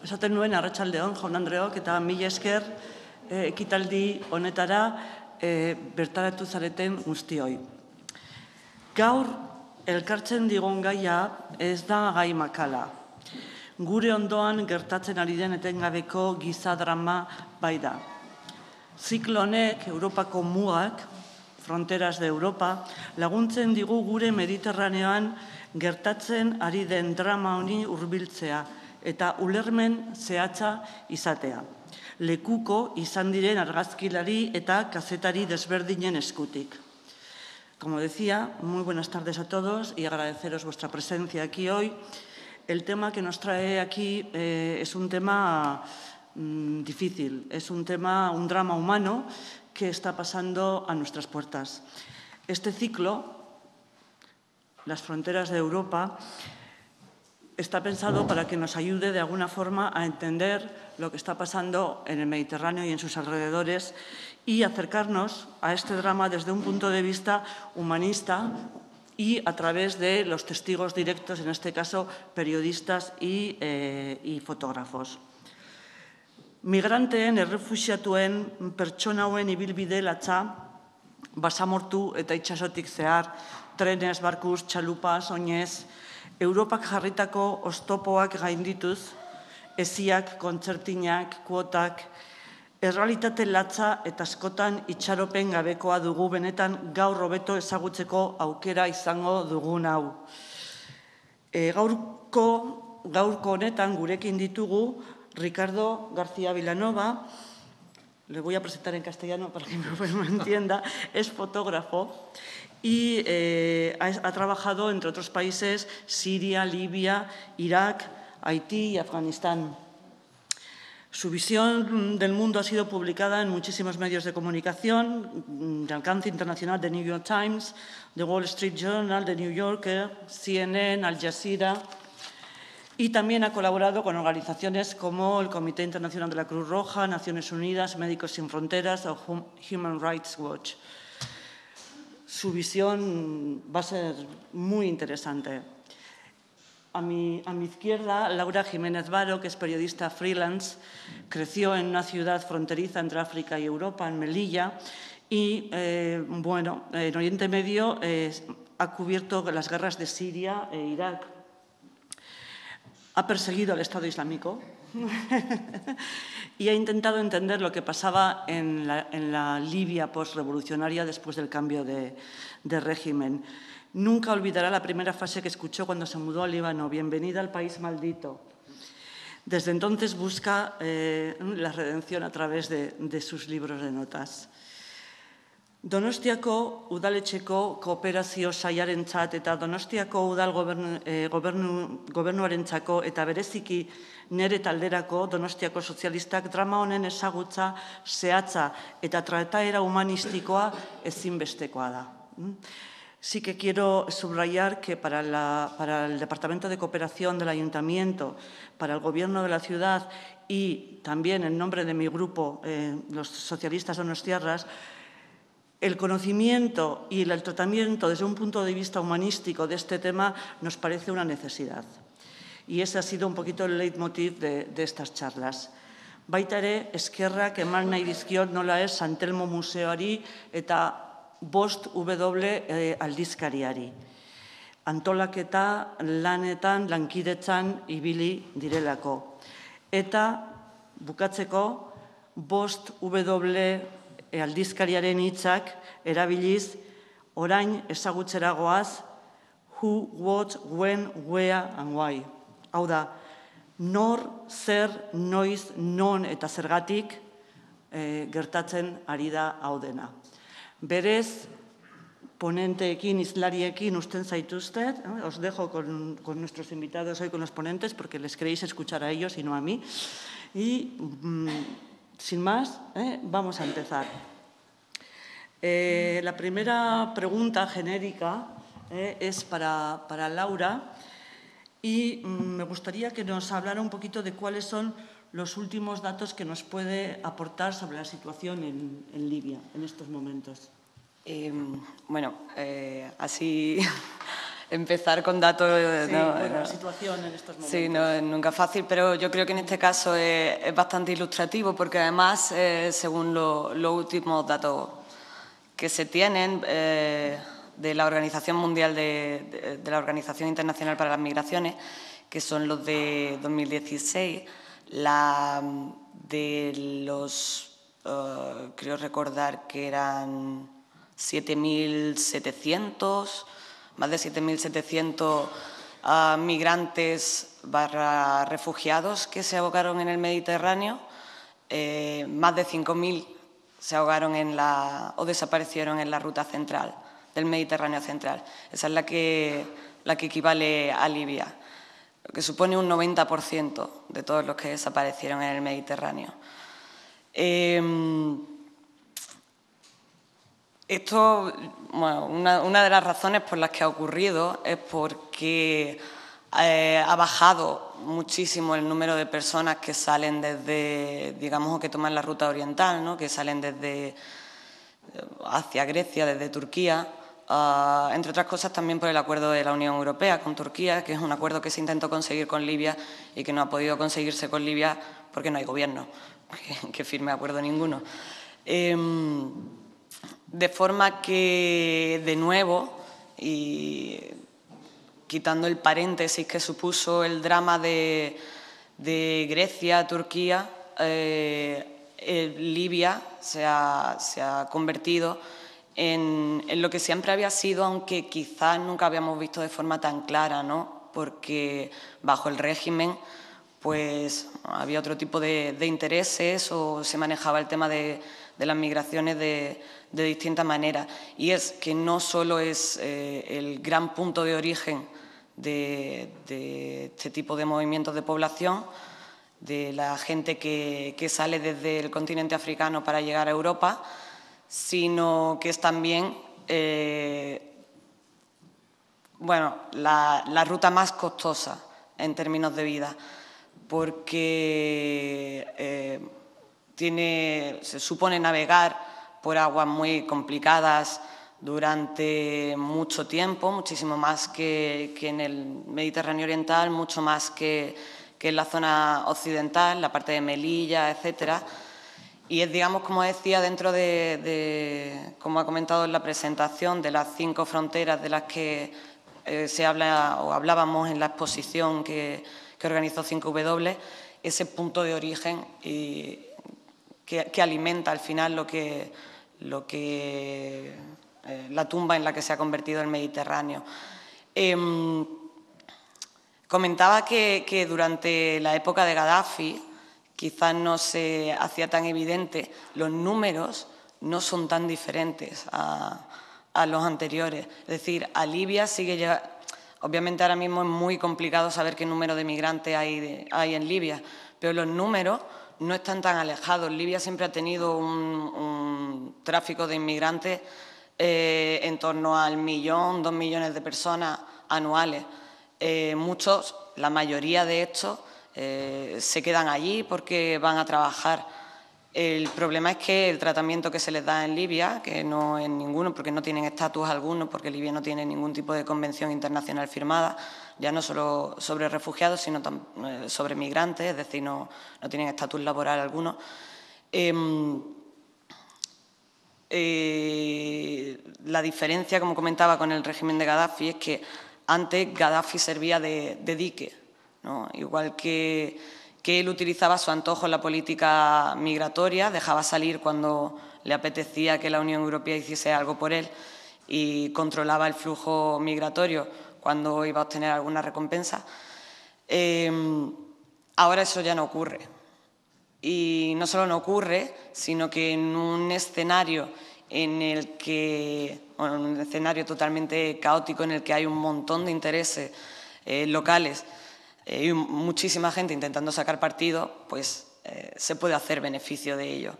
Esaten nuen, arratsaldeon, jaun Andreok, eta mila esker ekitaldi honetara bertaratu zareten guztioi. Gaur, elkartzen digun gaia ez da gai makala. Gure ondoan gertatzen ari den etengabeko giza drama bai da. Ziklo honek, Europako mugak, Fronteras de Europa, laguntzen digu gure Mediterraneoan gertatzen ari den drama honi hurbiltzea eta ulermen zehatza izatea. Lekuko izan diren argazkilari eta kazetari desberdinen eskutik. Como decía, muy buenas tardes a todos y agradeceros vuestra presencia aquí hoy. El tema que nos trae aquí es un tema difícil, es un drama humano que está pasando a nuestras puertas. Este ciclo, Las fronteras de Europa, está pensado para que nos ayude de alguna forma a entender lo que está pasando en el Mediterráneo y en sus alrededores y acercarnos a este drama desde un punto de vista humanista y a través de los testigos directos, en este caso periodistas y fotógrafos. Migranteen, errefuxiatuen, pertsona hauen ibilbide latza, basamortu eta itsasotik zehar, trenez, barkuz, txalupas, oinez, Europak jarritako oztopoak gaindituz, eziak, kontzertinak, kuotak, errealitate latza eta askotan itxaropen gabekoa dugu benetan gaur hobeto ezagutzeko aukera izango dugun hau. Gaurko honetan gurekin ditugu Ricardo García Vilanova, le voy a presentar en castellano para que me entienda, es fotógrafo y ha trabajado, entre otros países, Siria, Libia, Irak, Haití y Afganistán. Su visión del mundo ha sido publicada en muchísimos medios de comunicación, de alcance internacional, The New York Times, The Wall Street Journal, The New Yorker, CNN, Al Jazeera, y también ha colaborado con organizaciones como el Comité Internacional de la Cruz Roja, Naciones Unidas, Médicos Sin Fronteras o Human Rights Watch. Su visión va a ser muy interesante. A mi izquierda, Laura Jiménez Baro, que es periodista freelance, creció en una ciudad fronteriza entre África y Europa, en Melilla, y en Oriente Medio ha cubierto las guerras de Siria e Irak. Ha perseguido al Estado Islámico y ha intentado entender lo que pasaba en la Libia postrevolucionaria después del cambio de régimen. Nunca olvidará la primera frase que escuchó cuando se mudó al Líbano: bienvenida al país maldito. Desde entonces busca la redención a través de sus libros de notas. Donostiako udaletxeko kooperazio sailarentzat eta Donostiako udal gobernuarentzako eta bereziki nere talderako Donostiako sozialistak drama honen ezagutza zehatza eta trataera humanistikoa ezinbestekoa da. Sí que quiero subrayar que para el Departamento de Cooperación del Ayuntamiento, para el Gobierno de la ciudad y también en nombre de mi grupo, los socialistas donostiarras, el conocimiento y el tratamiento desde un punto de vista humanístico de este tema nos parece una necesidad. Y ese ha sido un poquito el leitmotiv de estas charlas. Baita ere, eskerrak eman nahi dizkiot nola ez San Telmo Museoari eta 5W aldizkariari. Antolaketa lanetan, lankidetzan ibili direlako. Eta bukatzeko 5W aldizkariaren hitzak erabiliz, orain ezagutzera goaz, who, what, when, where and why. Hau da, nor, zer, noiz, non eta zergatik gertatzen ari da hau dena. Berez, ponenteekin, izlariekin usten zaituztet, os dejo con nuestros invitados hoy, con los ponentes, porque les queréis escuchar a ellos y no a mí. Y sin más, vamos a empezar. La primera pregunta genérica es para Laura y me gustaría que nos hablara un poquito de cuáles son los últimos datos que nos puede aportar sobre la situación en Libia en estos momentos. Así empezar con datos... Sí, bueno, situación en estos momentos. Sí, no, nunca fácil, pero yo creo que en este caso es bastante ilustrativo porque además, según los últimos datos que se tienen de la Organización Mundial de la Organización Internacional para las Migraciones, que son los de 2016, de los, creo recordar que eran 7.700, más de 7.700 migrantes / refugiados que se ahogaron en el Mediterráneo, más de 5.000 se ahogaron o desaparecieron en la ruta central del Mediterráneo central. Esa es la que equivale a Libia, lo que supone un 90% de todos los que desaparecieron en el Mediterráneo. Esto, bueno, una de las razones por las que ha ocurrido es porque ha bajado muchísimo el número de personas que salen desde, digamos, o que toman la ruta oriental, ¿no? Que salen hacia Grecia, desde Turquía, entre otras cosas también por el acuerdo de la Unión Europea con Turquía, que es un acuerdo que se intentó conseguir con Libia y que no ha podido conseguirse con Libia porque no hay gobierno que firme acuerdo ninguno. De forma que, de nuevo, y quitando el paréntesis que supuso el drama de Grecia, Turquía, Libia se ha convertido en lo que siempre había sido, aunque quizás nunca habíamos visto de forma tan clara, ¿no? Porque bajo el régimen pues había otro tipo de intereses o se manejaba el tema de las migraciones de distintas maneras. Y es que no solo es el gran punto de origen de este tipo de movimientos de población, de la gente que sale desde el continente africano para llegar a Europa, sino que es también bueno, la ruta más costosa en términos de vida, porque se supone navegar por aguas muy complicadas durante mucho tiempo, muchísimo más que en el Mediterráneo oriental, mucho más que en la zona occidental, la parte de Melilla, etcétera. Y es, digamos, como decía, dentro como ha comentado en la presentación, de las 5 fronteras de las que se habla o hablábamos en la exposición que organizó 5W, ese punto de origen que alimenta al final la tumba en la que se ha convertido el Mediterráneo. Comentaba que durante la época de Gaddafi quizás no se hacía tan evidente, los números no son tan diferentes a los anteriores. Es decir, a Libia sigue llegando. Obviamente ahora mismo es muy complicado saber qué número de migrantes hay en Libia, pero los números no están tan alejados. Libia siempre ha tenido un tráfico de inmigrantes en torno al 1.000.000, 2 millones de personas anuales. Muchos, la mayoría de estos, se quedan allí porque van a trabajar. El problema es que el tratamiento que se les da en Libia, que no es ninguno, porque no tienen estatus alguno, porque Libia no tiene ningún tipo de convención internacional firmada, ya no solo sobre refugiados, sino sobre migrantes, es decir, no tienen estatus laboral alguno. La diferencia, como comentaba, con el régimen de Gaddafi es que antes Gaddafi servía de dique, ¿no? Igual que él utilizaba a su antojo la política migratoria, dejaba salir cuando le apetecía que la Unión Europea hiciese algo por él y controlaba el flujo migratorio cuando iba a obtener alguna recompensa. Ahora eso ya no ocurre. Y no solo no ocurre, sino que en un escenario un escenario totalmente caótico en el que hay un montón de intereses locales y muchísima gente intentando sacar partido, pues se puede hacer beneficio de ello.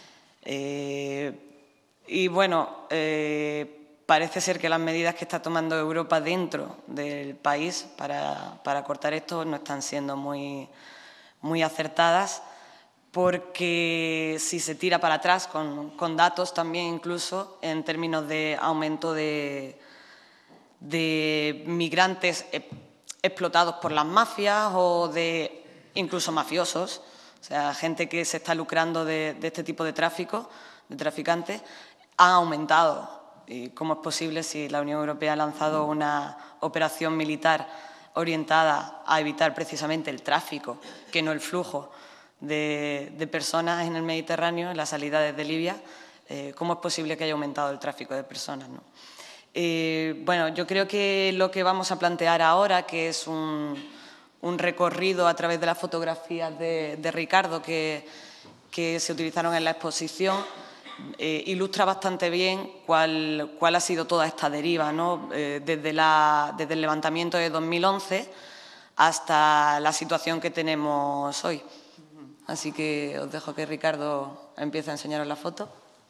Y bueno, parece ser que las medidas que está tomando Europa dentro del país para cortar esto no están siendo muy acertadas, porque si se tira para atrás con datos también incluso en términos de aumento de de migrantes explotados por las mafias o de incluso mafiosos, o sea, gente que se está lucrando de este tipo de tráfico, de traficantes, han aumentado. ¿Y cómo es posible si la Unión Europea ha lanzado una operación militar orientada a evitar precisamente el tráfico, que no el flujo de personas en el Mediterráneo, en la salida desde Libia? ¿Cómo es posible que haya aumentado el tráfico de personas, ¿no? Bueno, yo creo que lo que vamos a plantear ahora, que es un recorrido a través de las fotografías de Ricardo que se utilizaron en la exposición, ilustra bastante bien cuál ha sido toda esta deriva, ¿no? Desde el levantamiento de 2011 hasta la situación que tenemos hoy. Así que os dejo que Ricardo empiece a enseñaros la foto.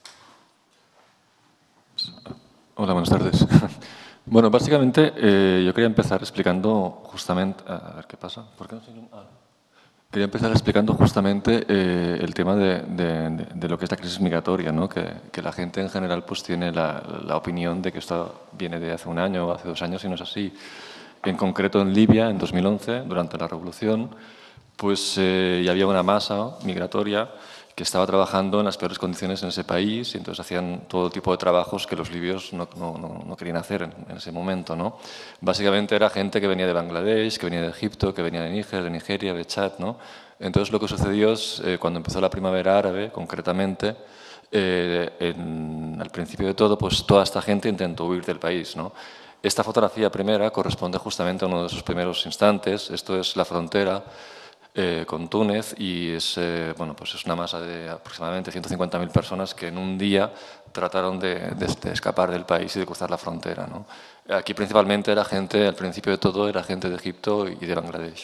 Hola, buenas tardes. Bueno, básicamente yo quería empezar explicando justamente... A ver qué pasa. ¿Por qué no soy... Quería empezar explicando justamente el tema de lo que es la crisis migratoria, ¿no? Que la gente en general pues tiene la opinión de que esto viene de hace un año o hace 2 años y no es así. En concreto en Libia, en 2011, durante la revolución, pues ya había una masa migratoria que estaba trabajando en las peores condiciones en ese país y entonces hacían todo tipo de trabajos que los libios no querían hacer en ese momento, ¿no? Básicamente era gente que venía de Bangladesh, que venía de Egipto, que venía de Níger, de Nigeria, de Chad, ¿no? Entonces lo que sucedió es, cuando empezó la primavera árabe, concretamente, al principio de todo, pues toda esta gente intentó huir del país, ¿no? Esta fotografía primera corresponde justamente a uno de esos primeros instantes. Esto es la frontera con Túnez y es, bueno, pues es una masa de aproximadamente 150.000 personas que en un día trataron de escapar del país y de cruzar la frontera, ¿no? Aquí principalmente era gente, al principio de todo, era gente de Egipto y de Bangladesh.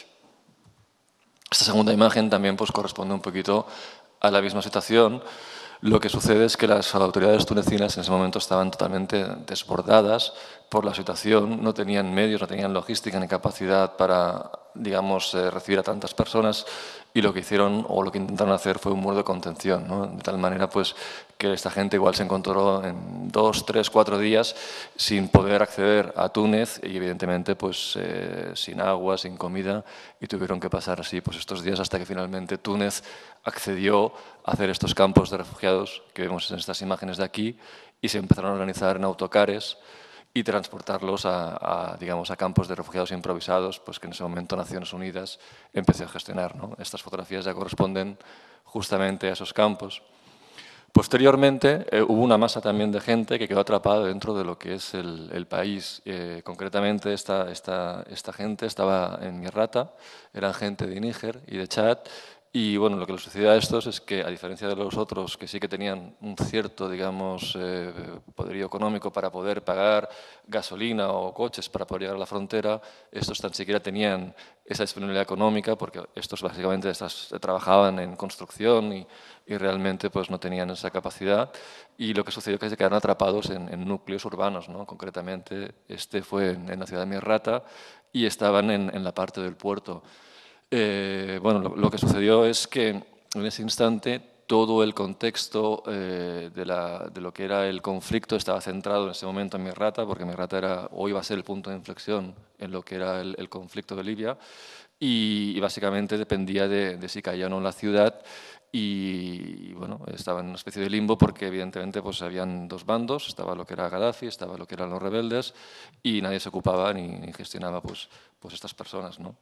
Esta segunda imagen también pues, corresponde un poquito a la misma situación. Lo que sucede es que las autoridades tunecinas en ese momento estaban totalmente desbordadas por la situación, no tenían medios, no tenían logística ni capacidad para, digamos, recibir a tantas personas y lo que hicieron o lo que intentaron hacer fue un muro de contención, ¿no? De tal manera pues, que esta gente igual se encontró en 2, 3, 4 días sin poder acceder a Túnez y evidentemente pues, sin agua, sin comida y tuvieron que pasar así pues, estos días hasta que finalmente Túnez accedió a hacer estos campos de refugiados que vemos en estas imágenes de aquí y se empezaron a organizar en autocares y transportarlos digamos, a campos de refugiados improvisados, pues que en ese momento Naciones Unidas empezó a gestionar, ¿no? Estas fotografías ya corresponden justamente a esos campos. Posteriormente hubo una masa también de gente que quedó atrapada dentro de lo que es el país. Concretamente esta gente estaba en Misrata, eran gente de Níger y de Chad. Y bueno, lo que les sucedió a estos es que, a diferencia de los otros que sí que tenían un cierto, digamos, poderío económico para poder pagar gasolina o coches para poder llegar a la frontera, estos tan siquiera tenían esa disponibilidad económica porque estos básicamente trabajaban en construcción y realmente pues, no tenían esa capacidad. Y lo que sucedió es que se quedaron atrapados en núcleos urbanos, ¿no? Concretamente, este fue en la ciudad de Misrata y estaban en la parte del puerto. Bueno, lo que sucedió es que en ese instante todo el contexto de lo que era el conflicto estaba centrado en ese momento en Misrata, porque Misrata era o iba a ser el punto de inflexión en lo que era el conflicto de Libia y básicamente dependía de si caía o no la ciudad y bueno, estaba en una especie de limbo porque evidentemente pues habían 2 bandos, estaba lo que era Gaddafi, estaba lo que eran los rebeldes y nadie se ocupaba ni gestionaba pues estas personas, ¿no?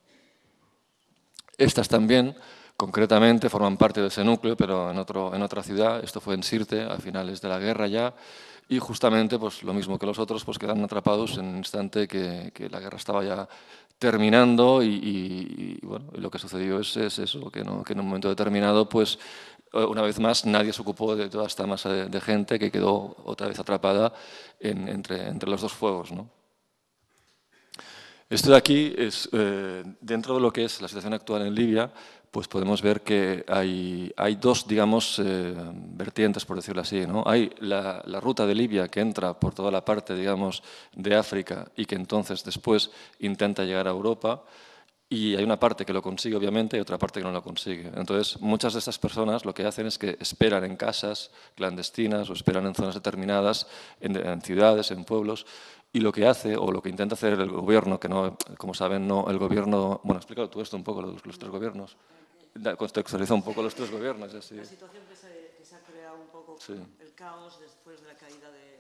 Estas también, concretamente, forman parte de ese núcleo, pero en otra ciudad. Esto fue en Sirte, a finales de la guerra ya. Y justamente, pues, lo mismo que los otros, pues, quedaron atrapados en un instante que la guerra estaba ya terminando y bueno, lo que sucedió es eso, que en un momento determinado, pues, una vez más, nadie se ocupó de toda esta masa de gente que quedó otra vez atrapada entre los 2 fuegos, ¿no? Esto de aquí es, dentro de lo que es la situación actual en Libia, pues podemos ver que hay 2, digamos, vertientes, por decirlo así, ¿no? Hay la ruta de Libia que entra por toda la parte, digamos, de África y que entonces después intenta llegar a Europa Y hay una parte que lo consigue, obviamente, y otra parte que no lo consigue. Entonces, muchas de estas personas lo que hacen es que esperan en casas clandestinas o esperan en zonas determinadas, en ciudades, en pueblos, y lo que hace, o lo que intenta hacer el gobierno, que no, como saben, no, el gobierno... Bueno, explícalo tú esto un poco, los tres gobiernos. Contextualiza un poco los tres gobiernos. Así. La situación que se ha creado un poco, sí. El caos después de la caída de...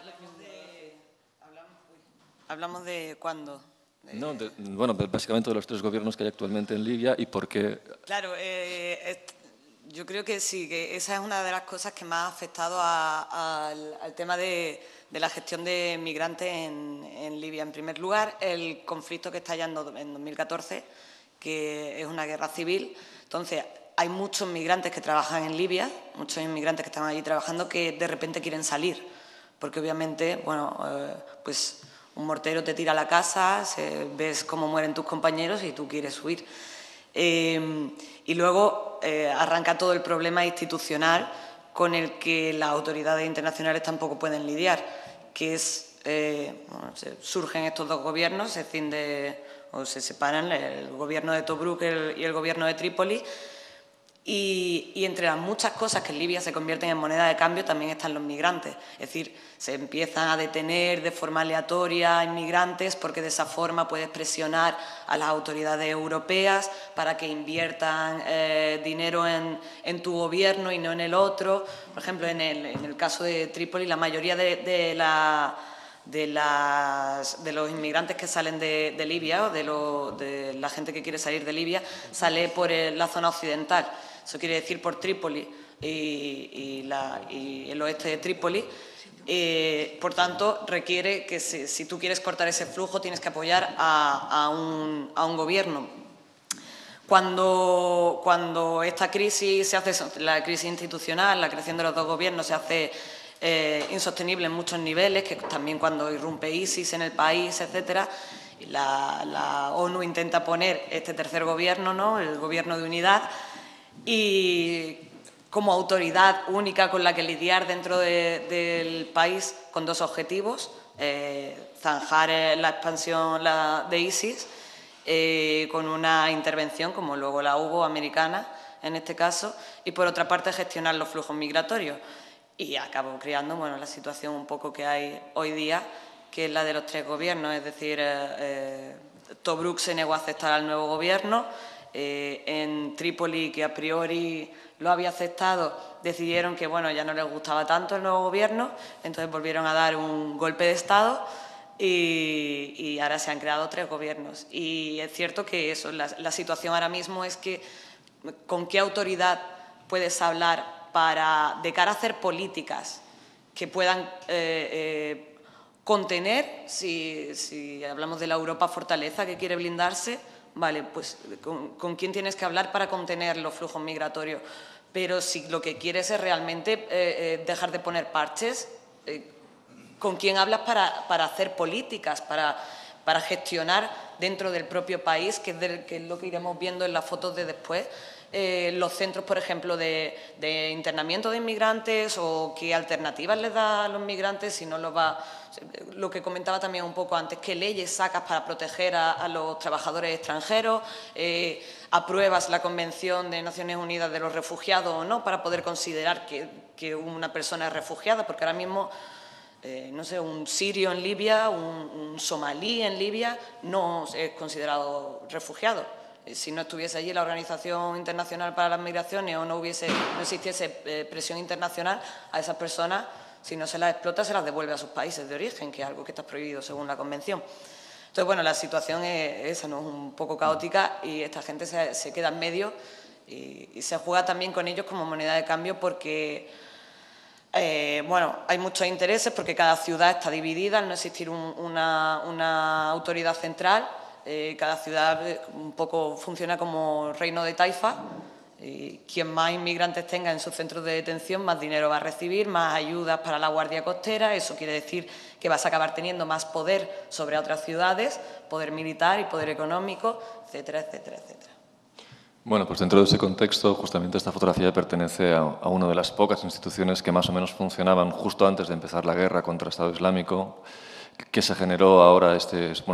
Hablamos de cuándo. No, bueno, básicamente de los tres gobiernos que hay actualmente en Libia y por qué... Claro, yo creo que sí, que esa es una de las cosas que más ha afectado al tema de la gestión de migrantes en Libia. En primer lugar, el conflicto que está estallando en 2014, que es una guerra civil. Entonces, hay muchos migrantes que trabajan en Libia, muchos inmigrantes que están allí trabajando que de repente quieren salir, porque obviamente, bueno, pues un mortero te tira a la casa, ves cómo mueren tus compañeros y tú quieres huir. Y luego arranca todo el problema institucional con el que las autoridades internacionales tampoco pueden lidiar, que es, bueno, surgen estos dos gobiernos, se separan el gobierno de Tobruk y el gobierno de Trípoli, y entre las muchas cosas que en Libia se convierten en moneda de cambio también están los migrantes. Es decir, se empiezan a detener de forma aleatoria a inmigrantes porque de esa forma puedes presionar a las autoridades europeas para que inviertan dinero en tu gobierno y no en el otro. Por ejemplo, en el caso de Trípoli, la mayoría de los inmigrantes que salen de Libia o de la gente que quiere salir de Libia sale por la zona occidental. Eso quiere decir por Trípoli y el oeste de Trípoli. Por tanto, requiere que si tú quieres cortar ese flujo tienes que apoyar a un gobierno. Cuando esta crisis se hace, la crisis institucional, la creación de los dos gobiernos se hace insostenible en muchos niveles, que también cuando irrumpe ISIS en el país, etcétera, la ONU intenta poner este tercer gobierno, ¿no?, el gobierno de unidad, y como autoridad única con la que lidiar dentro del país con dos objetivos: zanjar la expansión de ISIS con una intervención, como luego la hubo, americana en este caso, y por otra parte gestionar los flujos migratorios. Y acabó creando, bueno, la situación un poco que hay hoy día, que es la de los tres gobiernos. Es decir, Tobruk se negó a aceptar al nuevo gobierno. En Trípoli, que a priori lo había aceptado, decidieron que, bueno, ya no les gustaba tanto el nuevo gobierno, entonces volvieron a dar un golpe de Estado y ahora se han creado tres gobiernos. Y es cierto que eso, la situación ahora mismo es que ¿con qué autoridad puedes hablar de cara a hacer políticas que puedan contener, si hablamos de la Europa fortaleza que quiere blindarse? Vale, pues ¿con quién tienes que hablar para contener los flujos migratorios? Pero si lo que quieres es realmente dejar de poner parches, ¿con quién hablas para hacer políticas, para gestionar dentro del propio país, que es lo que iremos viendo en las fotos de después? Los centros, por ejemplo, de internamiento de inmigrantes, o qué alternativas les da a los migrantes, si no los va... Lo que comentaba también un poco antes, qué leyes sacas para proteger a los trabajadores extranjeros, apruebas la Convención de Naciones Unidas de los Refugiados o no, para poder considerar que una persona es refugiada, porque ahora mismo, no sé, un sirio en Libia, un somalí en Libia no es considerado refugiado. Si no estuviese allí la Organización Internacional para las Migraciones o no existiese presión internacional, a esas personas, si no se las explota, se las devuelve a sus países de origen, que es algo que está prohibido según la Convención. Entonces, bueno, la situación es esa, ¿no?, un poco caótica, y esta gente se queda en medio y se juega también con ellos como moneda de cambio, porque bueno, hay muchos intereses, porque cada ciudad está dividida al no existir una autoridad central. Cada ciudad un poco funciona como reino de taifa, y quien más inmigrantes tenga en sus centros de detención, más dinero va a recibir, más ayudas para la Guardia Costera. Eso quiere decir que vas a acabar teniendo más poder sobre otras ciudades, poder militar y poder económico, etcétera, etcétera, etcétera. Bueno, pues dentro de ese contexto, justamente esta fotografía pertenece a una de las pocas instituciones que más o menos funcionaban justo antes de empezar la guerra contra el Estado Islámico, que se generó ahora bueno,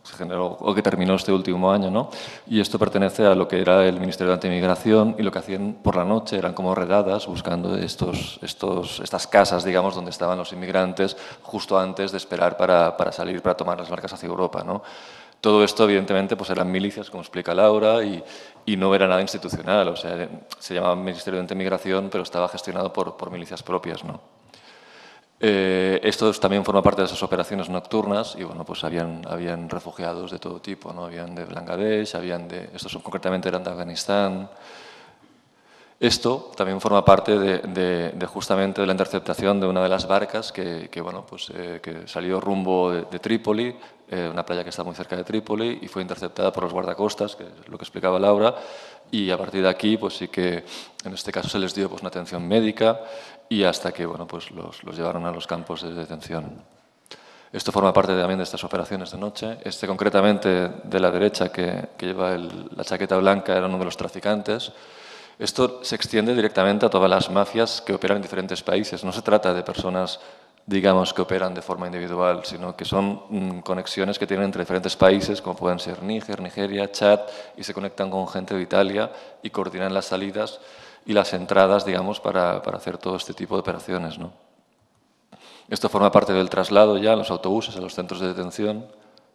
se generó o que terminó este último año, ¿no? Y esto pertenece a lo que era el Ministerio de Antimigración, y lo que hacían por la noche eran como redadas buscando estas casas, digamos, donde estaban los inmigrantes justo antes de esperar para salir, para tomar las barcas hacia Europa, ¿no? Todo esto, evidentemente, pues eran milicias, como explica Laura, y no era nada institucional. O sea, se llamaba Ministerio de Antimigración, pero estaba gestionado por milicias propias, ¿no? Esto también forma parte de esas operaciones nocturnas, y bueno, pues habían refugiados de todo tipo, ¿no? Habían de Bangladesh, estos concretamente eran de Afganistán. Esto también forma parte de justamente de la interceptación de una de las barcas que salió rumbo de Trípoli, una playa que está muy cerca de Trípoli, y fue interceptada por los guardacostas, que es lo que explicaba Laura, y a partir de aquí pues sí que en este caso se les dio pues una atención médica, y hasta que bueno, pues los llevaron a los campos de detención. Esto forma parte también de estas operaciones de noche. Este concretamente de la derecha que lleva la chaqueta blanca era uno de los traficantes. Esto se extiende directamente a todas las mafias que operan en diferentes países. No se trata de personas, digamos, que operan de forma individual, sino que son conexiones que tienen entre diferentes países, como pueden ser Níger, Nigeria, Chad, y se conectan con gente de Italia y coordinan las salidas y las entradas, digamos, para hacer todo este tipo de operaciones, ¿no? Esto forma parte del traslado ya a los autobuses, a los centros de detención.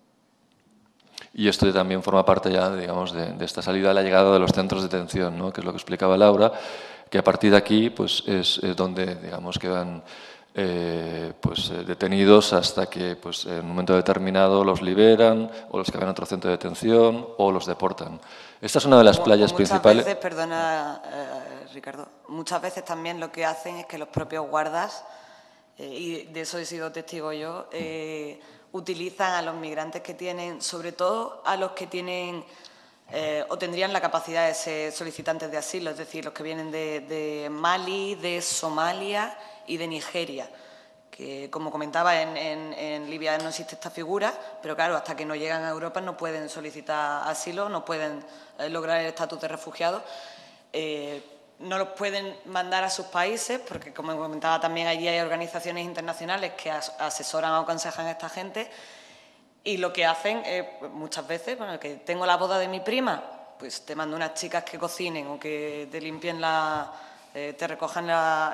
Y esto también forma parte ya, digamos, de esta salida a la llegada de los centros de detención, ¿no? Que es lo que explicaba Laura, que a partir de aquí pues, es donde, digamos, quedan detenidos hasta que pues, en un momento determinado los liberan, o los que van a otro centro de detención, o los deportan. Esta es una de las playas principales. Muchas veces, perdona, Ricardo, muchas veces también lo que hacen es que los propios guardas, y de eso he sido testigo yo, utilizan a los migrantes que tienen, sobre todo a los que tienen o tendrían la capacidad de ser solicitantes de asilo, es decir, los que vienen de Mali, de Somalia y de Nigeria, que como comentaba en Libia no existe esta figura, pero claro, hasta que no llegan a Europa no pueden solicitar asilo, no pueden lograr el estatus de refugiado. No los pueden mandar a sus países porque, como comentaba también, allí hay organizaciones internacionales que asesoran o aconsejan a esta gente, y lo que hacen es, muchas veces, bueno, que tengo la boda de mi prima, pues te mando unas chicas que cocinen o que te limpien te recojan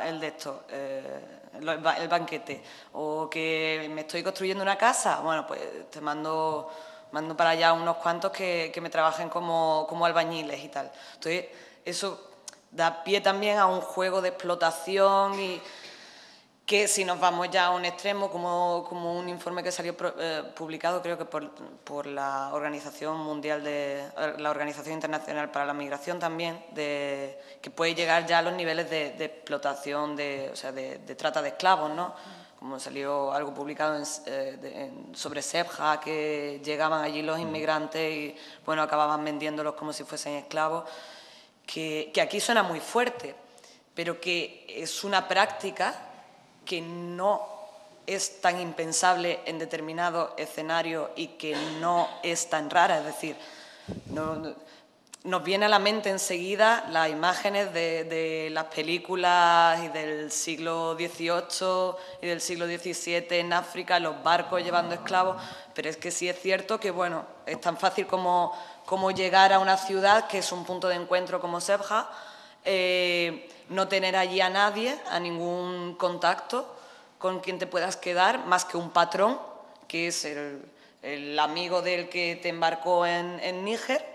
el banquete, o que me estoy construyendo una casa, bueno, pues te mando para allá unos cuantos que me trabajen como albañiles y tal. Entonces, eso da pie también a un juego de explotación, y que si nos vamos ya a un extremo, como un informe que salió publicado, creo que por la Organización Mundial la Organización Internacional para la Migración también, que puede llegar ya a los niveles de explotación, o sea, de trata de esclavos, ¿no? Como salió algo publicado sobre Sebha, que llegaban allí los inmigrantes y bueno, acababan vendiéndolos como si fuesen esclavos. Que aquí suena muy fuerte, pero que es una práctica que no es tan impensable en determinados escenarios y que no es tan rara. Es decir, nos viene a la mente enseguida las imágenes de las películas y del siglo XVIII y del siglo XVII en África, los barcos llevando esclavos, pero es que sí es cierto que bueno, es tan fácil como llegar a una ciudad que es un punto de encuentro como Sebha, no tener allí a nadie, a ningún contacto con quien te puedas quedar, más que un patrón, que es el amigo del que te embarcó en Níger,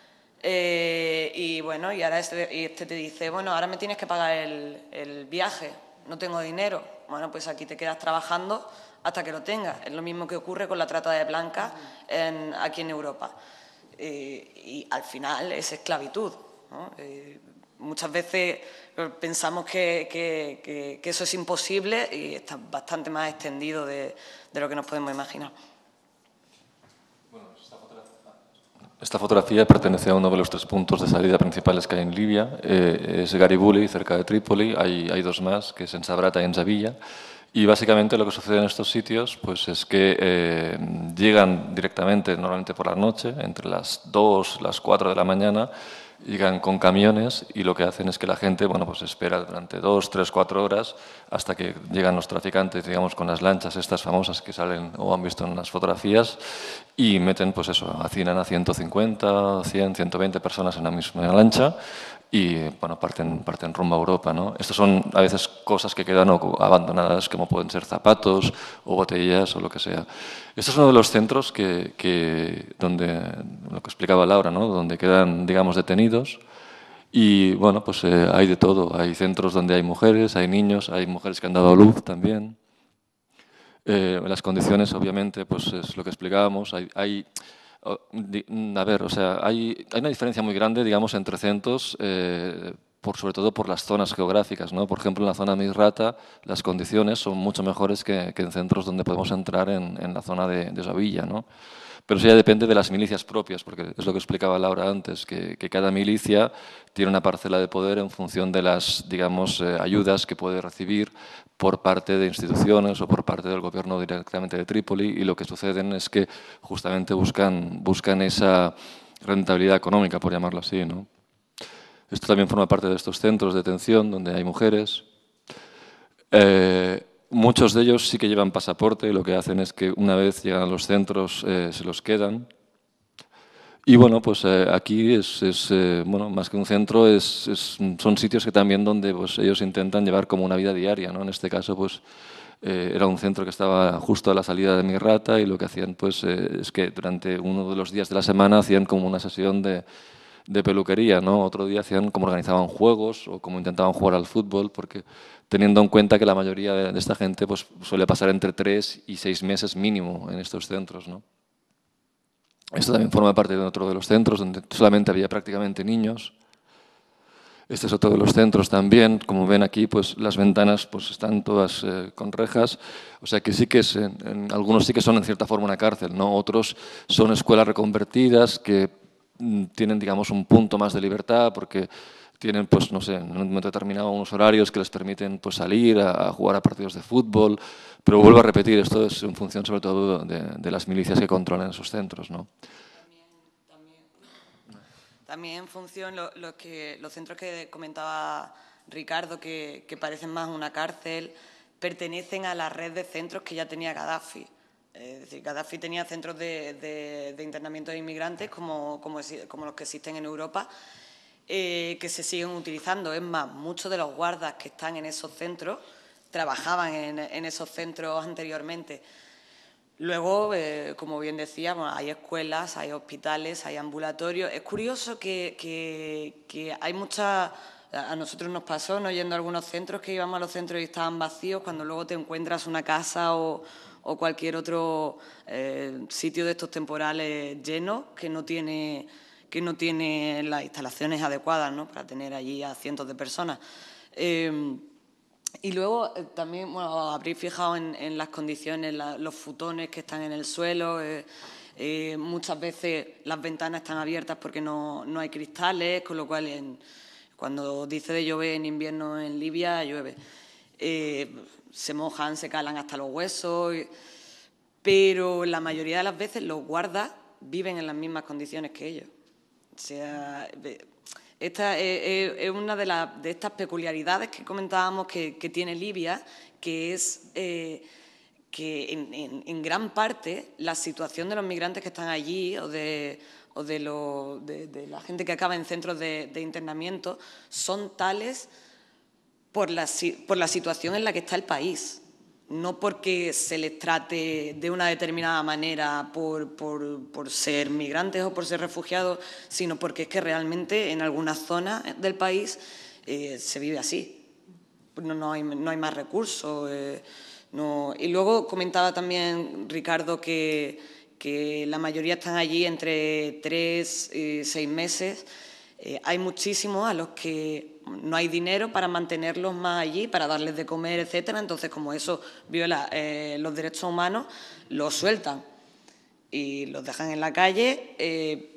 y bueno, y ahora este te dice, bueno, ahora me tienes que pagar el viaje, no tengo dinero. Bueno, pues aquí te quedas trabajando hasta que lo tengas. Es lo mismo que ocurre con la trata de blancas aquí en Europa. Y al final es esclavitud, ¿no? Muchas veces pensamos que eso es imposible y está bastante más extendido de lo que nos podemos imaginar. Bueno, esta fotografía pertenece a uno de los 3 puntos de salida principales que hay en Libia. Es Garibuli, cerca de Trípoli. Hay 2 más, que es en Sabrata y en Zabilla. Y básicamente lo que sucede en estos sitios pues es que llegan directamente, normalmente por la noche, entre las 2, las 4 de la mañana, llegan con camiones y lo que hacen es que la gente bueno, pues espera durante 2, 3, 4 horas hasta que llegan los traficantes, digamos, con las lanchas estas famosas que salen o han visto en las fotografías y meten, pues eso, hacinan a 150, 100, 120 personas en la misma lancha y bueno, parten rumbo a Europa, ¿no? Estas son a veces cosas que quedan abandonadas, como pueden ser zapatos o botellas o lo que sea. Este es uno de los centros donde, lo que explicaba Laura, ¿no? Donde quedan, digamos, detenidos. Y bueno, pues hay de todo. Hay centros donde hay mujeres, hay niños, hay mujeres que han dado a luz también. Las condiciones, obviamente, pues es lo que explicábamos. A ver, o sea, hay una diferencia muy grande, digamos, entre centros, sobre todo por las zonas geográficas, ¿no? Por ejemplo, en la zona de Misrata las condiciones son mucho mejores que en centros donde podemos entrar en la zona de Sevilla, ¿no? Pero eso ya depende de las milicias propias, porque es lo que explicaba Laura antes, que cada milicia tiene una parcela de poder en función de las, digamos, ayudas que puede recibir por parte de instituciones o por parte del gobierno directamente de Trípoli, y lo que sucede es que justamente buscan esa rentabilidad económica, por llamarlo así, ¿no? Esto también forma parte de estos centros de detención donde hay mujeres. Muchos de ellos sí que llevan pasaporte y lo que hacen es que una vez llegan a los centros se los quedan. Y bueno, pues aquí bueno, más que un centro, son sitios que también donde pues, ellos intentan llevar como una vida diaria, ¿no? En este caso, pues era un centro que estaba justo a la salida de Misrata y lo que hacían pues es que durante uno de los días de la semana hacían como una sesión de peluquería, ¿no? Otro día hacían como organizaban juegos o como intentaban jugar al fútbol, porque teniendo en cuenta que la mayoría de esta gente pues, suele pasar entre 3 y 6 meses mínimo en estos centros, ¿no? Esto también forma parte de otro de los centros donde solamente había prácticamente niños. Este es otro de los centros también. Como ven aquí, pues las ventanas pues, están todas con rejas. O sea que sí que algunos sí que son en cierta forma una cárcel, ¿no? Otros son escuelas reconvertidas que tienen, digamos, un punto más de libertad porque tienen, pues, no sé, en un momento determinado unos horarios que les permiten pues, salir a jugar a partidos de fútbol. Pero vuelvo a repetir, esto es en función sobre todo de las milicias que controlan esos centros, ¿no? También en función los centros que comentaba Ricardo, que parecen más una cárcel, pertenecen a la red de centros que ya tenía Gaddafi. Es decir, Gaddafi tenía centros de internamiento de inmigrantes como los que existen en Europa, que se siguen utilizando. Es más, muchos de los guardas que están en esos centros trabajaban en esos centros anteriormente. Luego, como bien decía, bueno, hay escuelas, hay hospitales, hay ambulatorios. Es curioso que hay muchas... A nosotros nos pasó, ¿no? Yendo a algunos centros, que íbamos a los centros y estaban vacíos, cuando luego te encuentras una casa o cualquier otro sitio de estos temporales lleno que no tiene las instalaciones adecuadas, ¿no? Para tener allí a cientos de personas. Y luego también, bueno, os habréis fijado en las condiciones, los futones que están en el suelo. Muchas veces las ventanas están abiertas porque no hay cristales, con lo cual cuando dice de llover en invierno en Libia, llueve. Se mojan, se calan hasta los huesos, pero la mayoría de las veces los guardas viven en las mismas condiciones que ellos. O sea, esta es una de estas peculiaridades que comentábamos que tiene Libia, que es que en gran parte la situación de los migrantes que están allí o de la gente que acaba en centros de internamiento son tales por la situación en la que está el país. No porque se les trate de una determinada manera por ser migrantes o por ser refugiados, sino porque es que realmente en algunas zonas del país se vive así. No hay más recursos. Y luego comentaba también Ricardo que la mayoría están allí entre 3 y 6 meses. Hay muchísimos a los que no hay dinero para mantenerlos más allí, para darles de comer, etcétera. Entonces, como eso viola los derechos humanos, los sueltan y los dejan en la calle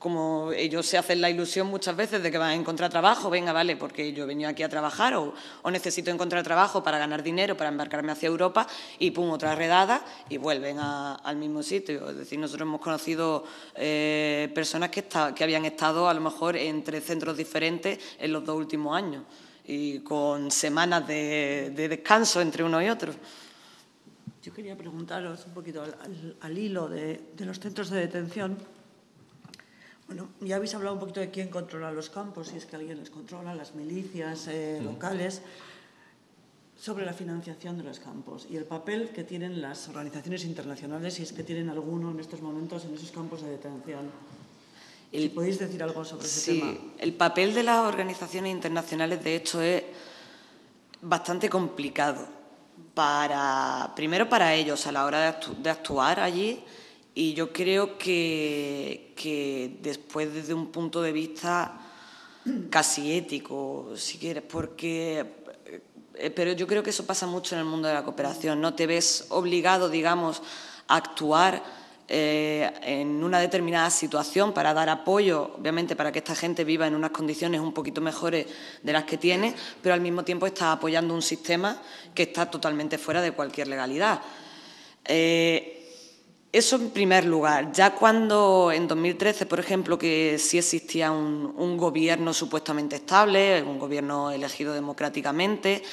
como ellos se hacen la ilusión muchas veces de que van a encontrar trabajo, venga, vale, porque yo he venido aquí a trabajar o necesito encontrar trabajo para ganar dinero, para embarcarme hacia Europa y pum, otra redada y vuelven al mismo sitio. Es decir, nosotros hemos conocido personas que habían estado a lo mejor en 3 centros diferentes en los 2 últimos años y con semanas de descanso entre uno y otro. Yo quería preguntaros un poquito al hilo de los centros de detención. Bueno, ya habéis hablado un poquito de quién controla los campos, si es que alguien los controla, las milicias locales, sobre la financiación de los campos y el papel que tienen las organizaciones internacionales, si es que tienen alguno en estos momentos en esos campos de detención. Si podéis decir algo sobre ese tema. Sí, el papel de las organizaciones internacionales, de hecho, es bastante complicado. Primero para ellos a la hora de actuar allí, y yo creo que después desde un punto de vista casi ético, si quieres, pero yo creo que eso pasa mucho en el mundo de la cooperación, ¿no? Te ves obligado, digamos, a actuar en una determinada situación para dar apoyo, obviamente para que esta gente viva en unas condiciones un poquito mejores de las que tiene, pero al mismo tiempo está apoyando un sistema que está totalmente fuera de cualquier legalidad. Eso en primer lugar. Ya cuando en 2013, por ejemplo, que sí existía un gobierno supuestamente estable, un gobierno elegido democráticamente,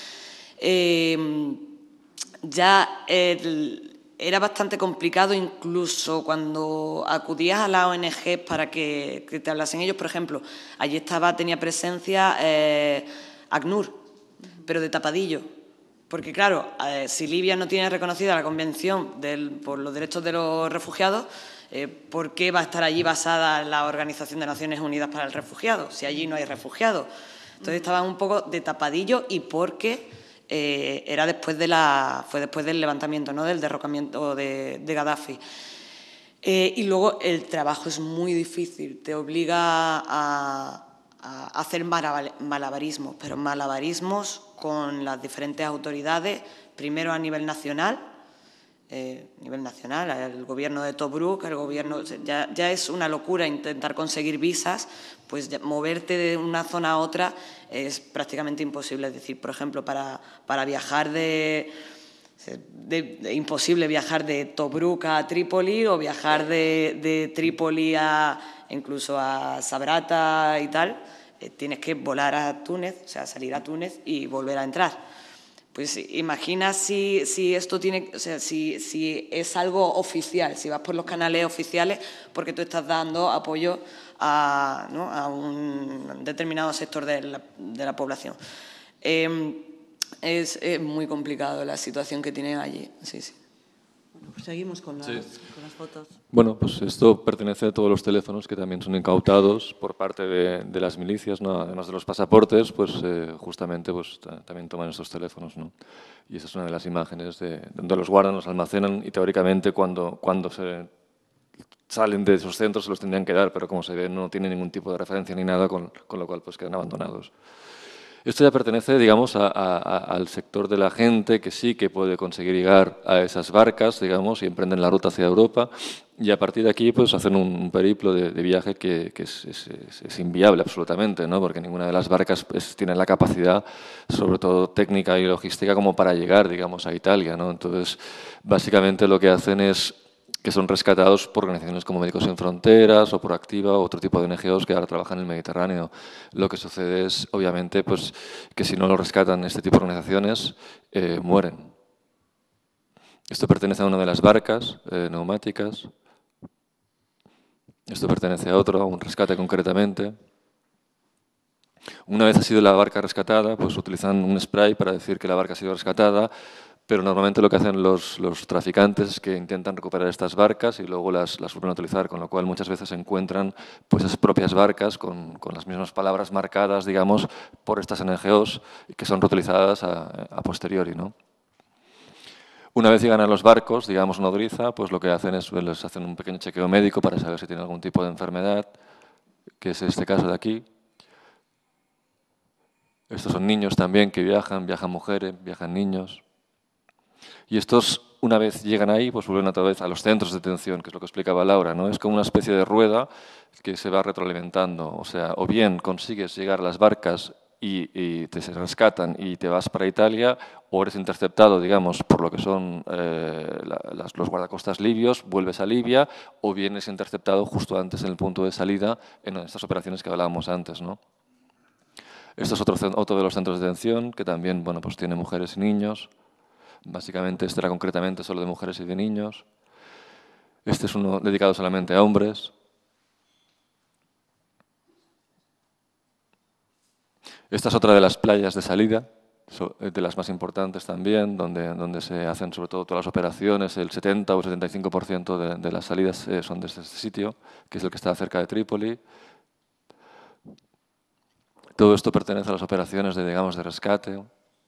ya era bastante complicado, incluso cuando acudías a la ONG para que te hablasen ellos. Por ejemplo, allí tenía presencia ACNUR, pero de tapadillo. Porque, claro, si Libia no tiene reconocida la Convención por los Derechos de los Refugiados, ¿por qué va a estar allí basada la Organización de Naciones Unidas para el Refugiado, si allí no hay refugiados? Entonces estaban un poco de tapadillo y porque fue después del levantamiento, ¿no?, del derrocamiento de Gaddafi. Y luego el trabajo es muy difícil, te obliga a hacer malabarismos, pero malabarismos con las diferentes autoridades, primero a nivel nacional, el gobierno de Tobruk, ya es una locura intentar conseguir visas, pues moverte de una zona a otra es prácticamente imposible. Es decir, por ejemplo, para viajar imposible viajar de Tobruk a Trípoli o viajar de Trípoli incluso a Sabrata y tal, tienes que volar a Túnez, o sea, salir a Túnez y volver a entrar. Pues imagina si esto tiene, o sea, si es algo oficial, si vas por los canales oficiales, porque tú estás dando apoyo a un determinado sector de la población. Es muy complicado la situación que tienen allí, sí. Bueno, pues seguimos con las fotos. Bueno, pues esto pertenece a todos los teléfonos que también son incautados por parte de las milicias, ¿no? Además de los pasaportes, pues justamente pues, también toman estos teléfonos, ¿no? Y esa es una de las imágenes de donde los guardan, los almacenan y teóricamente cuando se salen de esos centros se los tendrían que dar, pero como se ve no tiene ningún tipo de referencia ni nada, con lo cual pues quedan abandonados. Esto ya pertenece, digamos, al sector de la gente que sí que puede conseguir llegar a esas barcas, digamos, y emprenden la ruta hacia Europa. Y a partir de aquí, pues, hacen un periplo de viaje que es inviable absolutamente, ¿no? Porque ninguna de las barcas tiene la capacidad, sobre todo técnica y logística, como para llegar, digamos, a Italia, ¿no? Entonces, básicamente lo que hacen es que son rescatados por organizaciones como Médicos Sin Fronteras o por Activa o otro tipo de NGOs que ahora trabajan en el Mediterráneo. Lo que sucede es, obviamente, pues, que si no lo rescatan este tipo de organizaciones, mueren. Esto pertenece a una de las barcas neumáticas. Esto pertenece a otro, a un rescate concretamente. Una vez ha sido la barca rescatada, pues utilizan un spray para decir que la barca ha sido rescatada, pero normalmente lo que hacen los traficantes es que intentan recuperar estas barcas y luego las vuelven a utilizar, con lo cual muchas veces se encuentran pues, esas propias barcas con las mismas palabras marcadas, digamos, por estas NGOs que son reutilizadas a posteriori, ¿no? Una vez llegan a los barcos, digamos nodriza, pues lo que hacen es les hacen un pequeño chequeo médico para saber si tienen algún tipo de enfermedad, que es este caso de aquí. Estos son niños también que viajan mujeres, viajan niños. Y estos una vez llegan ahí, pues vuelven otra vez a los centros de detención, que es lo que explicaba Laura, ¿no? Es como una especie de rueda que se va retroalimentando. O sea, o bien consigues llegar a las barcas y te rescatan y te vas para Italia, o eres interceptado, digamos, por lo que son los guardacostas libios, vuelves a Libia, o bien eres interceptado justo antes en el punto de salida en estas operaciones que hablábamos antes, ¿no? Esto es otro de los centros de detención que también, bueno, pues tiene mujeres y niños. Básicamente este era concretamente solo de mujeres y de niños. Este es uno dedicado solamente a hombres. Esta es otra de las playas de salida, de las más importantes también, donde se hacen sobre todo todas las operaciones. El 70 o 75% de las salidas son desde este sitio, que es el que está cerca de Trípoli. Todo esto pertenece a las operaciones de, digamos, de rescate.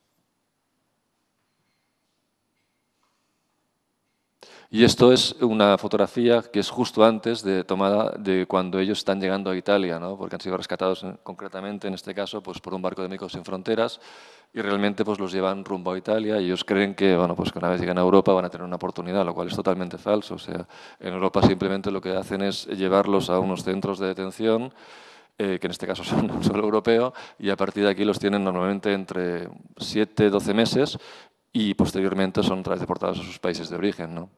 Y esto es una fotografía que es justo antes de tomada de cuando ellos están llegando a Italia, ¿no? Porque han sido rescatados concretamente, en este caso, pues, por un barco de Médicos Sin Fronteras, y realmente pues, los llevan rumbo a Italia y ellos creen que, bueno, pues, que una vez lleguen a Europa van a tener una oportunidad, lo cual es totalmente falso. O sea, en Europa simplemente lo que hacen es llevarlos a unos centros de detención, que en este caso son un solo europeo, y a partir de aquí los tienen normalmente entre 7 y 12 meses y posteriormente son otra vez deportados a sus países de origen, ¿no?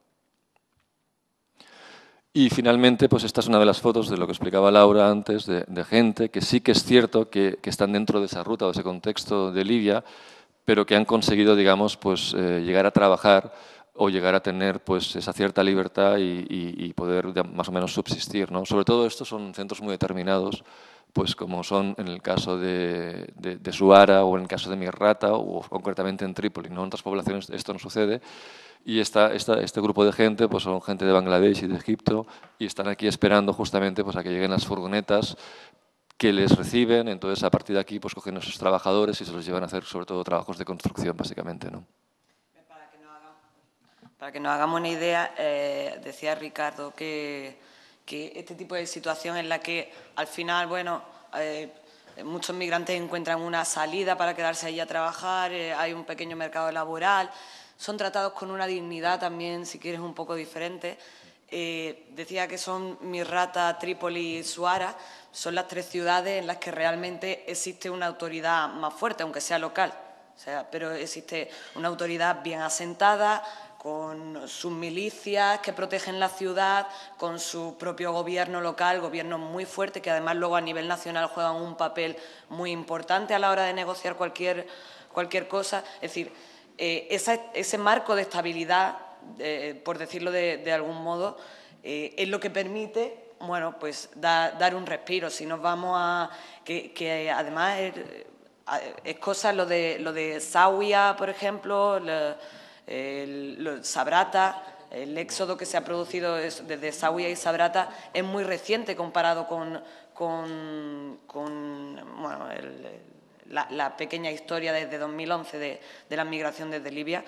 Y finalmente, pues esta es una de las fotos de lo que explicaba Laura antes, de gente que sí que es cierto que están dentro de esa ruta o de ese contexto de Libia, pero que han conseguido, digamos, pues, llegar a trabajar o llegar a tener pues, esa cierta libertad y poder más o menos subsistir, ¿no? Sobre todo estos son centros muy determinados, pues como son en el caso de Suara o en el caso de Misrata o concretamente en Trípoli, ¿no? En otras poblaciones esto no sucede. Y este grupo de gente pues son gente de Bangladesh y de Egipto y están aquí esperando justamente pues, a que lleguen las furgonetas que les reciben. Entonces, a partir de aquí, pues cogen a esos trabajadores y se los llevan a hacer sobre todo trabajos de construcción, básicamente, ¿no? Para que nos hagamos una idea, decía Ricardo que este tipo de situación en la que al final, bueno, muchos migrantes encuentran una salida para quedarse allí a trabajar, hay un pequeño mercado laboral, son tratados con una dignidad también, si quieres, un poco diferente. Decía que son Misrata, Trípoli y Suara, son las 3 ciudades en las que realmente existe una autoridad más fuerte, aunque sea local. O sea, pero existe una autoridad bien asentada, con sus milicias que protegen la ciudad, con su propio gobierno local, gobierno muy fuerte, que además luego a nivel nacional juegan un papel muy importante a la hora de negociar cualquier cosa. Es decir, ese marco de estabilidad, por decirlo de algún modo, es lo que permite, bueno, pues dar un respiro. Si nos vamos a... que además es cosa lo de Zawiya, por ejemplo, Sabrata, el éxodo que se ha producido desde Zawiya y Sabrata es muy reciente comparado con bueno, la pequeña historia desde 2011 de la migración desde Libia.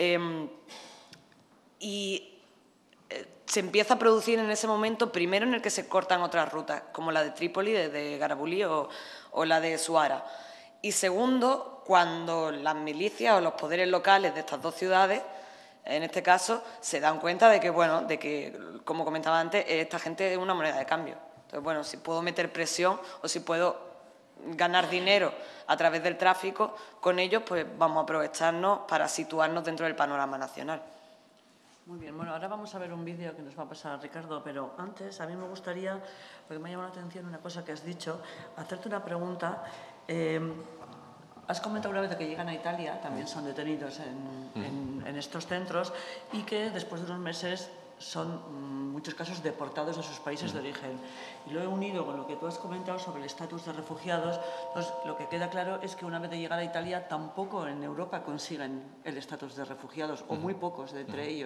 Y se empieza a producir en ese momento, primero en el que se cortan otras rutas, como la de Trípoli, desde Garabulí o la de Suara. Y segundo, cuando las milicias o los poderes locales de estas 2 ciudades, en este caso, se dan cuenta de que, bueno, como comentaba antes, esta gente es una moneda de cambio. Entonces, bueno, si puedo meter presión o si puedo ganar dinero a través del tráfico con ellos, pues vamos a aprovecharnos para situarnos dentro del panorama nacional. Muy bien, bueno, ahora vamos a ver un vídeo que nos va a pasar Ricardo, pero antes a mí me gustaría, porque me ha llamado la atención una cosa que has dicho, hacerte una pregunta. Has comentado una vez que llegan a Italia, también son detenidos en estos centros y que después de unos meses son, en muchos casos, deportados a sus países de origen. Y lo he unido con lo que tú has comentado sobre el estatus de refugiados. Entonces, lo que queda claro es que una vez de llegar a Italia, tampoco en Europa consiguen el estatus de refugiados, o muy pocos de entre ellos.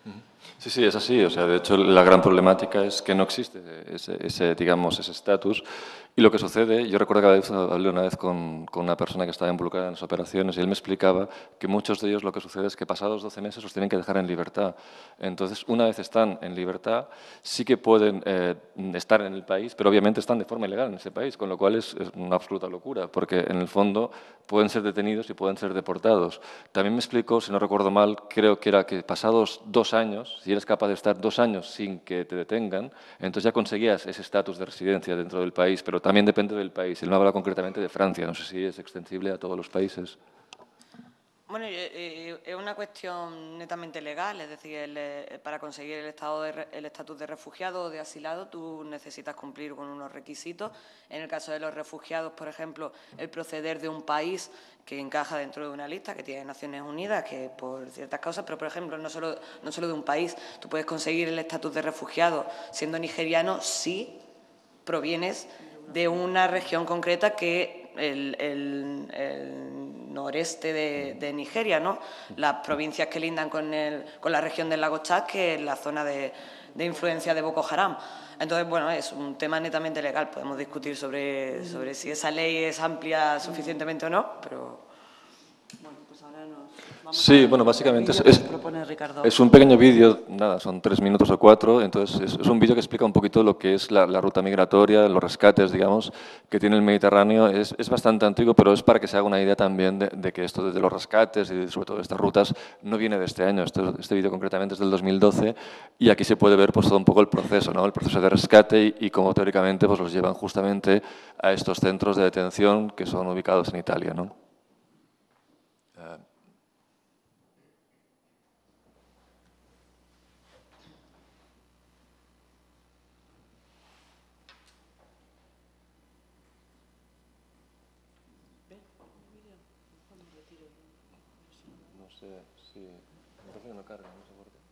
Sí, sí, es así. O sea, de hecho, la gran problemática es que no existe ese estatus. Y lo que sucede, yo recuerdo que hablé una vez con una persona que estaba involucrada en las operaciones y él me explicaba que muchos de ellos lo que sucede es que pasados 12 meses los tienen que dejar en libertad. Entonces, una vez están en libertad, sí que pueden estar en el país, pero obviamente están de forma ilegal en ese país, con lo cual es una absoluta locura, porque en el fondo pueden ser detenidos y pueden ser deportados. También me explicó, si no recuerdo mal, creo que era que pasados 2 años, si eres capaz de estar 2 años sin que te detengan, entonces ya conseguías ese estatus de residencia dentro del país, pero también depende del país. Él me habla concretamente de Francia, no sé si es extensible a todos los países. Bueno, es una cuestión netamente legal, es decir, para conseguir el estatus de refugiado o de asilado tú necesitas cumplir con unos requisitos. En el caso de los refugiados, por ejemplo, el proceder de un país que encaja dentro de una lista que tiene Naciones Unidas, que por ciertas causas, pero por ejemplo no solo de un país, tú puedes conseguir el estatus de refugiado siendo nigeriano si provienes de una región concreta que el noreste de Nigeria, ¿no? Las provincias que lindan con la región del lago Chad, que es la zona de influencia de Boko Haram. Entonces, bueno, es un tema netamente legal. Podemos discutir sobre si esa ley es amplia suficientemente o no, pero... Bueno, pues ahora vamos Sí, bueno, básicamente es un pequeño vídeo, nada, son 3 minutos o 4, entonces es un vídeo que explica un poquito lo que es la ruta migratoria, los rescates, digamos, que tiene el Mediterráneo. Es bastante antiguo, pero es para que se haga una idea también de que esto de los rescates y sobre todo de estas rutas no viene de este año. Este vídeo concretamente es del 2012 y aquí se puede ver pues todo un poco el proceso, ¿no? El proceso de rescate y cómo teóricamente pues los llevan justamente a estos centros de detención que son ubicados en Italia, ¿no? No sé si... Me parece que no carga, no sé por qué.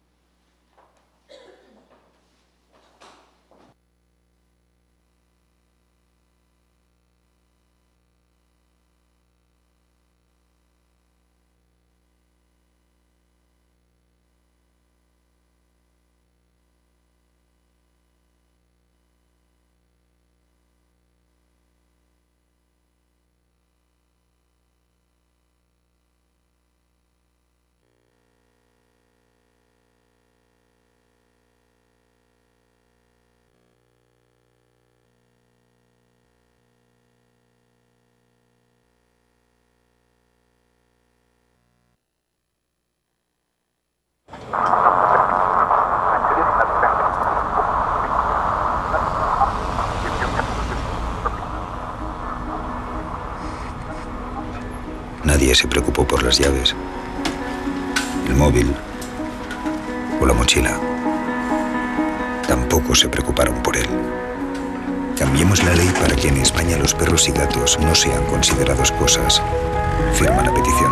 Nadie se preocupó por las llaves, el móvil o la mochila. Tampoco se preocuparon por él. Cambiemos la ley para que en España los perros y gatos no sean considerados cosas. Firma la petición.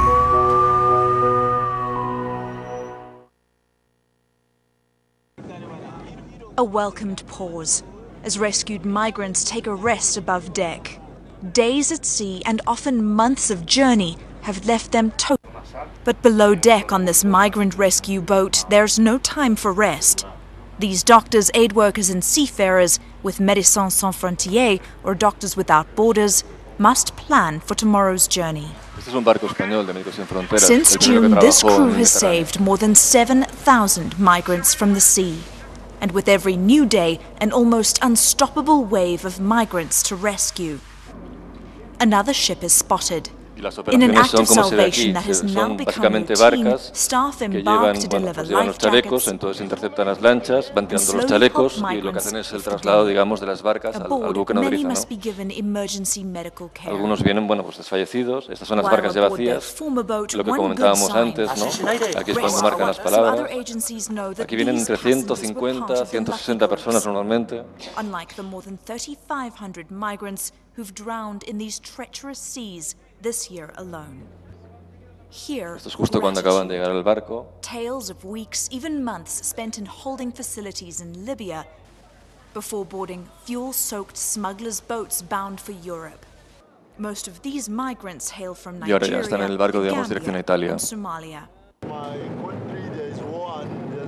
A welcomed pause as rescued migrants take a rest above deck. Days at sea and often months of journey have left them totally. But below deck on this migrant rescue boat, there's no time for rest. These doctors, aid workers and seafarers with Médecins Sans Frontières or Doctors Without Borders must plan for tomorrow's journey. Este es un barco español de Médicos Sin Fronteras. Since June, this crew has saved more than 7,000 migrants from the sea. And with every new day, an almost unstoppable wave of migrants to rescue. Another ship is spotted. In an act of salvation that has now become routine, staff embark to deliver life jackets. Entonces interceptan las lanchas, van tirando los chalecos y lo que hacen es el traslado, digamos, de las barcas al buque nodriza, ¿no? Algunos vienen, bueno, pues desfallecidos. Estas son las barcas ya vacías. Lo que comentábamos antes, ¿no? Aquí es cuando marcan las palabras. Aquí vienen entre 150 160 personas normalmente. Unlike the more than 3,500 migrants who've drowned in these treacherous seas this year alone. Here, esto es justo cuando acaban de llegar al barco. Tales of weeks, even months spent in holding facilities in Libya before boarding fuel-soaked smugglers' boats bound for Europe. Most of these migrants hail from Nigeria, y ahora ya están en el barco, digamos, dirección a Italia. and Somalia. My country, there is war and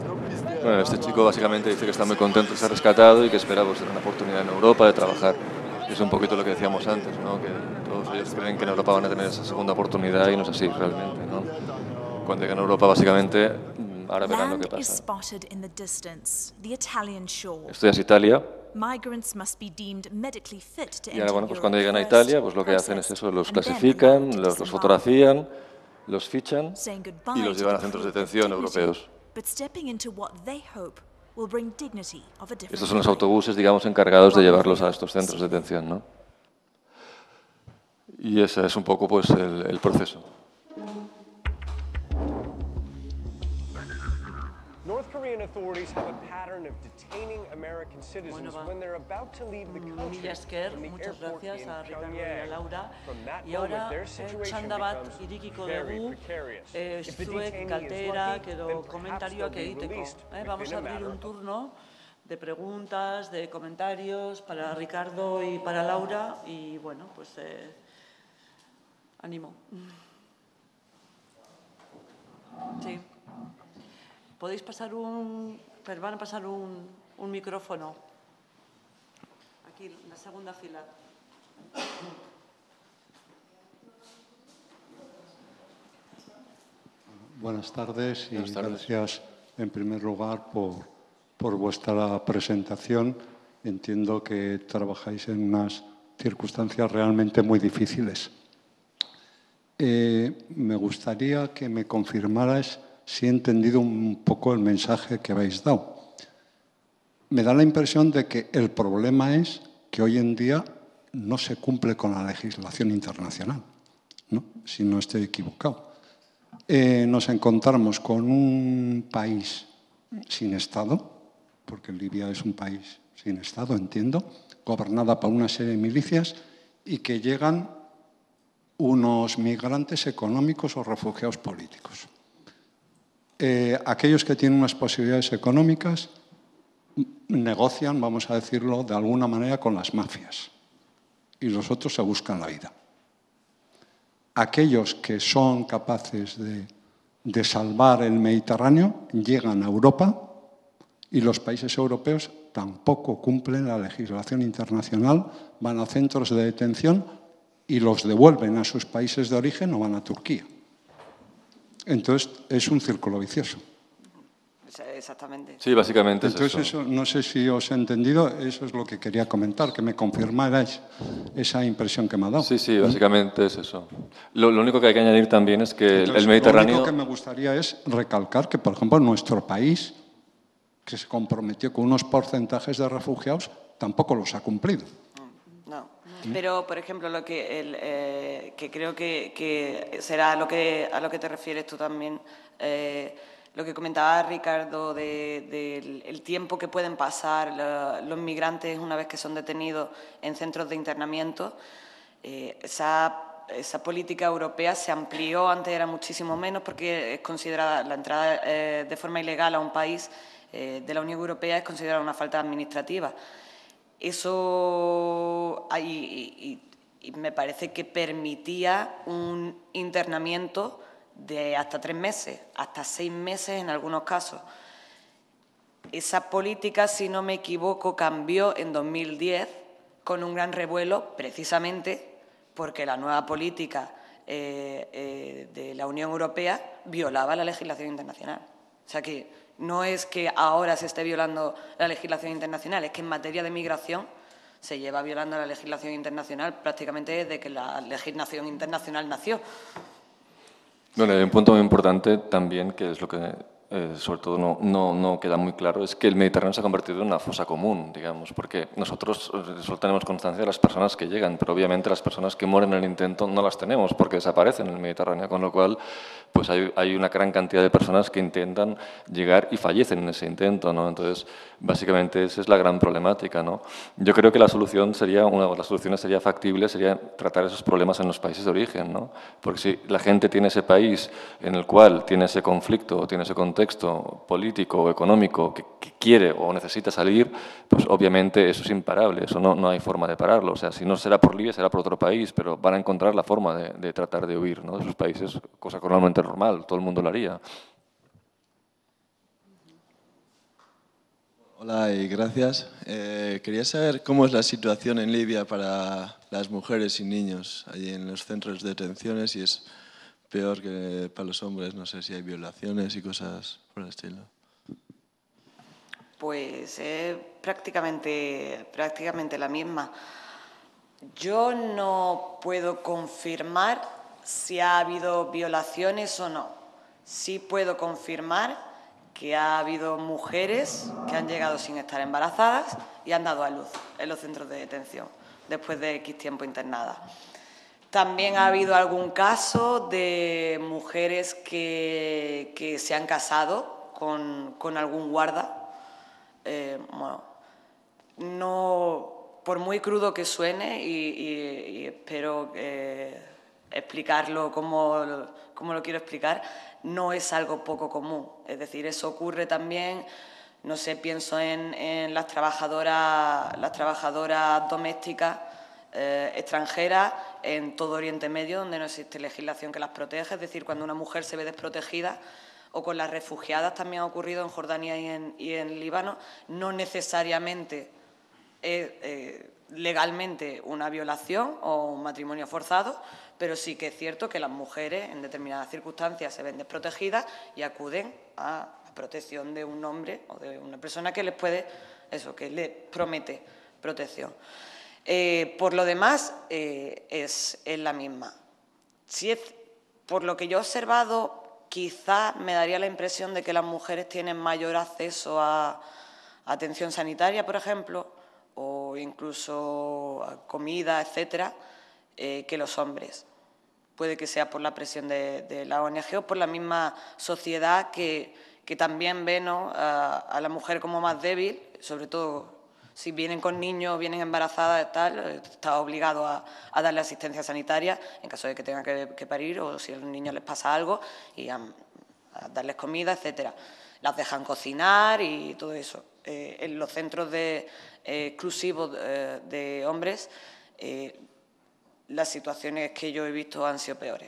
Bueno, este chico básicamente dice que está muy contento de ser rescatado y que espera pues, tener una oportunidad en Europa de trabajar. Es un poquito lo que decíamos antes, ¿no? Que todos ellos creen que en Europa van a tener esa segunda oportunidad y no es así realmente, ¿no? Cuando llegan a Europa, básicamente, ahora verán lo que Land is pasa. spotted in the distance, the Italian shore. Esto ya es Italia. Migrants must be deemed medically fit to Y ahora, enter bueno, pues Europe cuando llegan a first, Italia, pues lo que hacen es processed, eso, los and then clasifican, allowed to los disembark. fotografían, los fichan Saying goodbye y los to llevan a the centros de creed of detención dignity, europeos. but stepping into what they hope will bring dignity of a different Estos son los kind. autobuses, digamos, encargados de llevarlos a estos centros de detención, ¿no? Y ese es un poco, pues, el proceso. North Korean authorities have a pattern of detaining American citizens when they're about to leave the country Mila esker, from the muchas airport gracias in a Ricardo y a Pyongyang. Laura. From that Y ahora, moment, their situation txanda bat becomes irikiko very dugu, precarious. If the zuek detainee is kalterak lucky, edo then perhaps komentarioak they'll be egiteko. released Vamos within a a abrir matter un of turno de preguntas, de comentarios para Ricardo y para Laura. Y bueno, pues ánimo. Sí. ¿Podéis pasar van a pasar un micrófono? Aquí, en la segunda fila. Buenas tardes y Buenas tardes. gracias en primer lugar por vuestra presentación. Entiendo que trabajáis en unas circunstancias realmente muy difíciles. Me gustaría que me confirmarais si he entendido un poco el mensaje que habéis dado. Me da la impresión de que el problema es que hoy en día no se cumple con la legislación internacional, ¿no? Si no estoy equivocado. Nos encontramos con un país sin Estado, porque Libia es un país sin Estado, entiendo, gobernada por una serie de milicias y que llegan unos migrantes económicos o refugiados políticos. Aquellos que tienen unas posibilidades económicas negocian, vamos a decirlo de alguna manera, con las mafias y los otros se buscan la vida. Aquellos que son capaces de salvar el Mediterráneo llegan a Europa y los países europeos tampoco cumplen la legislación internacional, van a centros de detención y los devuelven a sus países de origen o van a Turquía. Entonces, es un círculo vicioso. Exactamente. Sí, básicamente es Entonces, eso. eso, no sé si os he entendido, eso es lo que quería comentar, que me confirmarais esa impresión que me ha dado. Sí, sí, básicamente es eso. Lo único que hay que añadir también es que Entonces, el Mediterráneo... Lo único que me gustaría es recalcar que, por ejemplo, nuestro país, que se comprometió con unos porcentajes de refugiados, tampoco los ha cumplido. No, pero por ejemplo lo que creo que será a lo que te refieres tú también, lo que comentaba Ricardo del tiempo que pueden pasar los migrantes una vez que son detenidos en centros de internamiento. Esa política europea se amplió, antes era muchísimo menos porque es considerada la entrada de forma ilegal a un país de la Unión Europea es considerada una falta administrativa. Eso y me parece que permitía un internamiento de hasta 3 meses, hasta 6 meses en algunos casos. Esa política, si no me equivoco, cambió en 2010 con un gran revuelo, precisamente porque la nueva política de la Unión Europea violaba la legislación internacional. O sea que no es que ahora se esté violando la legislación internacional, es que en materia de migración se lleva violando la legislación internacional prácticamente desde que la legislación internacional nació. Bueno, hay un punto muy importante también, que es lo que sobre todo no queda muy claro, es que el Mediterráneo se ha convertido en una fosa común, digamos, porque nosotros solo tenemos constancia de las personas que llegan, pero obviamente las personas que mueren en el intento no las tenemos porque desaparecen en el Mediterráneo, con lo cual pues hay una gran cantidad de personas que intentan llegar y fallecen en ese intento, ¿no? Entonces, básicamente esa es la gran problemática, ¿no? Yo creo que la solución sería, una de las soluciones sería factible, sería tratar esos problemas en los países de origen, ¿no? Porque si la gente tiene ese país en el cual tiene ese conflicto, tiene ese contexto político o económico que quiere o necesita salir, pues obviamente eso es imparable, eso no hay forma de pararlo. O sea, si no será por Libia, será por otro país, pero van a encontrar la forma de tratar de huir, ¿no?, de sus países, cosa normalmente normal, todo el mundo lo haría. Hola y gracias. Quería saber cómo es la situación en Libia para las mujeres y niños allí en los centros de detenciones, si es peor que para los hombres, no sé si hay violaciones y cosas por el estilo. Pues es prácticamente la misma. Yo no puedo confirmar si ha habido violaciones o no. Sí puedo confirmar que ha habido mujeres que han llegado sin estar embarazadas y han dado a luz en los centros de detención después de X tiempo internadas. También ha habido algún caso de mujeres que se han casado con algún guarda. Bueno, no, por muy crudo que suene, y espero explicarlo como lo quiero explicar, no es algo poco común. Es decir, eso ocurre también, no sé, pienso en las trabajadoras domésticas extranjeras en todo Oriente Medio, donde no existe legislación que las proteja. Es decir, cuando una mujer se ve desprotegida, o con las refugiadas también ha ocurrido en Jordania y en Líbano, no necesariamente es legalmente una violación o un matrimonio forzado, pero sí que es cierto que las mujeres en determinadas circunstancias se ven desprotegidas y acuden a la protección de un hombre o de una persona que les puede, que les promete protección. Por lo demás, es la misma. Si es, por lo que yo he observado, quizá me daría la impresión de que las mujeres tienen mayor acceso a atención sanitaria, por ejemplo, o incluso a comida, etcétera, que los hombres. Puede que sea por la presión de la ONG o por la misma sociedad que también ve, ¿no?, a la mujer como más débil, sobre todo si vienen con niños, vienen embarazadas y tal, está obligado a darle asistencia sanitaria en caso de que tenga que parir o si a los niños les pasa algo, y a darles comida, etcétera. Las dejan cocinar y todo eso. En los centros exclusivos de hombres, las situaciones que yo he visto han sido peores.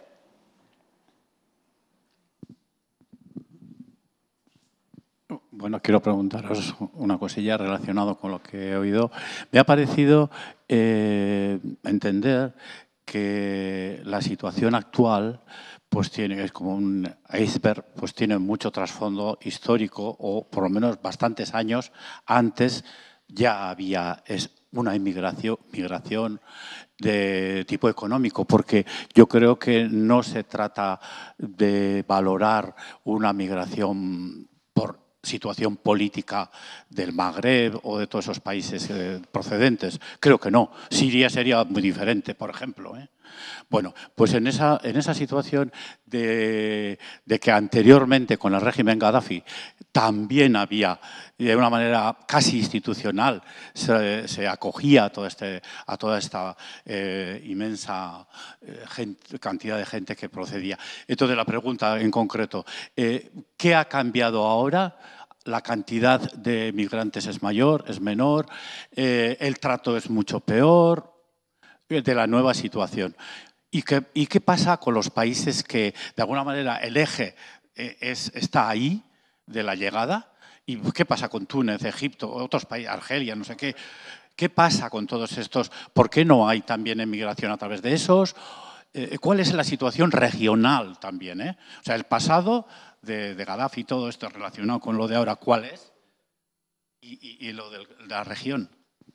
Bueno, quiero preguntaros una cosilla relacionada con lo que he oído. Me ha parecido entender que la situación actual pues es como un iceberg, pues tiene mucho trasfondo histórico, o por lo menos bastantes años antes ya había una migración de tipo económico, porque yo creo que no se trata de valorar una migración por situación política del Magreb o de todos esos países procedentes. Creo que no. Siria sería muy diferente, por ejemplo. Bueno, pues en esa situación de que anteriormente con el régimen Gaddafi también había, de una manera casi institucional, se acogía a toda esta inmensa cantidad de gente que procedía. Entonces, la pregunta en concreto, ¿qué ha cambiado ahora? La cantidad de migrantes es mayor, es menor, el trato es mucho peor de la nueva situación. ¿Y qué pasa con los países que, de alguna manera, el eje está ahí de la llegada? ¿Y qué pasa con Túnez, Egipto, otros países, Argelia, no sé qué? ¿Qué pasa con todos estos? ¿Por qué no hay también emigración a través de esos? ¿Cuál es la situación regional también? O sea, el pasado de Gaddafi, todo esto relacionado con lo de ahora, ¿cuál es? Y lo de la región.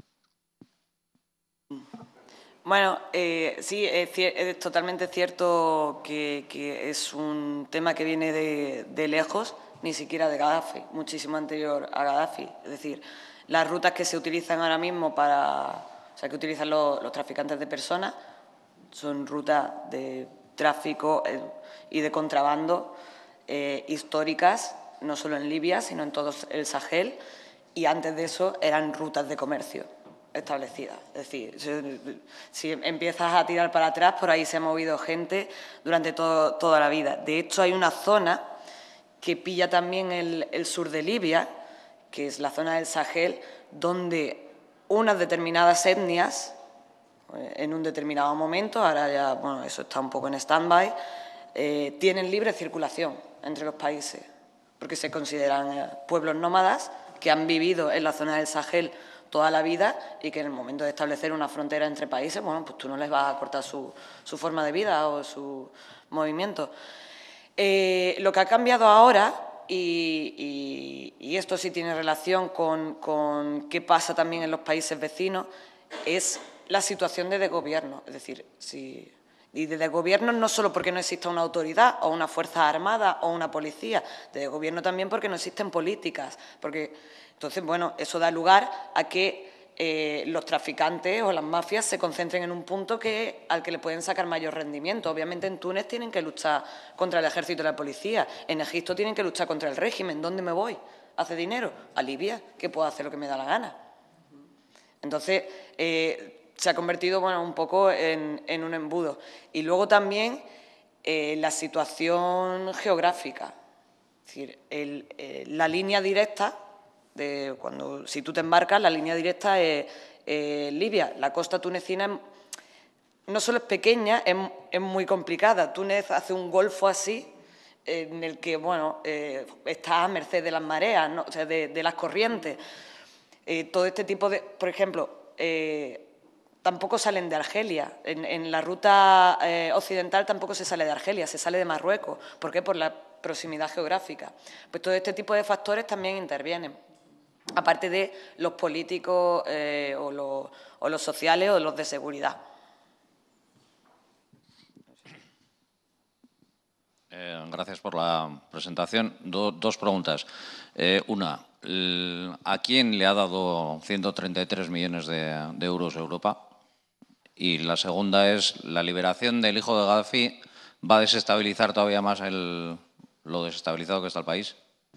Bueno, sí, es totalmente cierto que es un tema que viene de lejos, ni siquiera de Gaddafi, muchísimo anterior a Gaddafi. Es decir, las rutas que se utilizan ahora mismo que utilizan los traficantes de personas son rutas de tráfico y de contrabando históricas, no solo en Libia, sino en todo el Sahel, y antes de eso eran rutas de comercio establecida. Es decir, si empiezas a tirar para atrás, por ahí se ha movido gente durante toda la vida. De hecho, hay una zona que pilla también el sur de Libia, que es la zona del Sahel, donde unas determinadas etnias, en un determinado momento, ahora ya, bueno, eso está un poco en stand-by, tienen libre circulación entre los países, porque se consideran pueblos nómadas que han vivido en la zona del Sahel toda la vida y que en el momento de establecer una frontera entre países, bueno, pues tú no les vas a cortar su forma de vida o su movimiento. Lo que ha cambiado ahora, y esto sí tiene relación con qué pasa también en los países vecinos, es la situación de desgobierno. Es decir, y de desgobierno no solo porque no exista una autoridad o una fuerza armada o una policía, de desgobierno también porque no existen políticas. Entonces, bueno, eso da lugar a que los traficantes o las mafias se concentren en un punto al que le pueden sacar mayor rendimiento. Obviamente en Túnez tienen que luchar contra el ejército y la policía, en Egipto tienen que luchar contra el régimen. ¿Dónde me voy? ¿Hace dinero? A Libia, que puedo hacer lo que me da la gana. Entonces, se ha convertido, bueno, un poco en un embudo. Y luego también la situación geográfica. Es decir, la línea directa, si tú te embarcas, la línea directa es Libia. La costa tunecina no solo es pequeña, es muy complicada. Túnez hace un golfo así, en el que, bueno, está a merced de las mareas, ¿no? O sea, de las corrientes. Todo este tipo de... Por ejemplo, tampoco salen de Argelia. En la ruta occidental tampoco se sale de Argelia, se sale de Marruecos. ¿Por qué? Por la proximidad geográfica. Pues todo este tipo de factores también intervienen, aparte de los políticos o los sociales o los de seguridad. Gracias por la presentación. Dos preguntas. Una, ¿a quién le ha dado 133 millones de euros Europa? Y la segunda es, ¿la liberación del hijo de Gaddafi va a desestabilizar todavía más lo desestabilizado que está el país?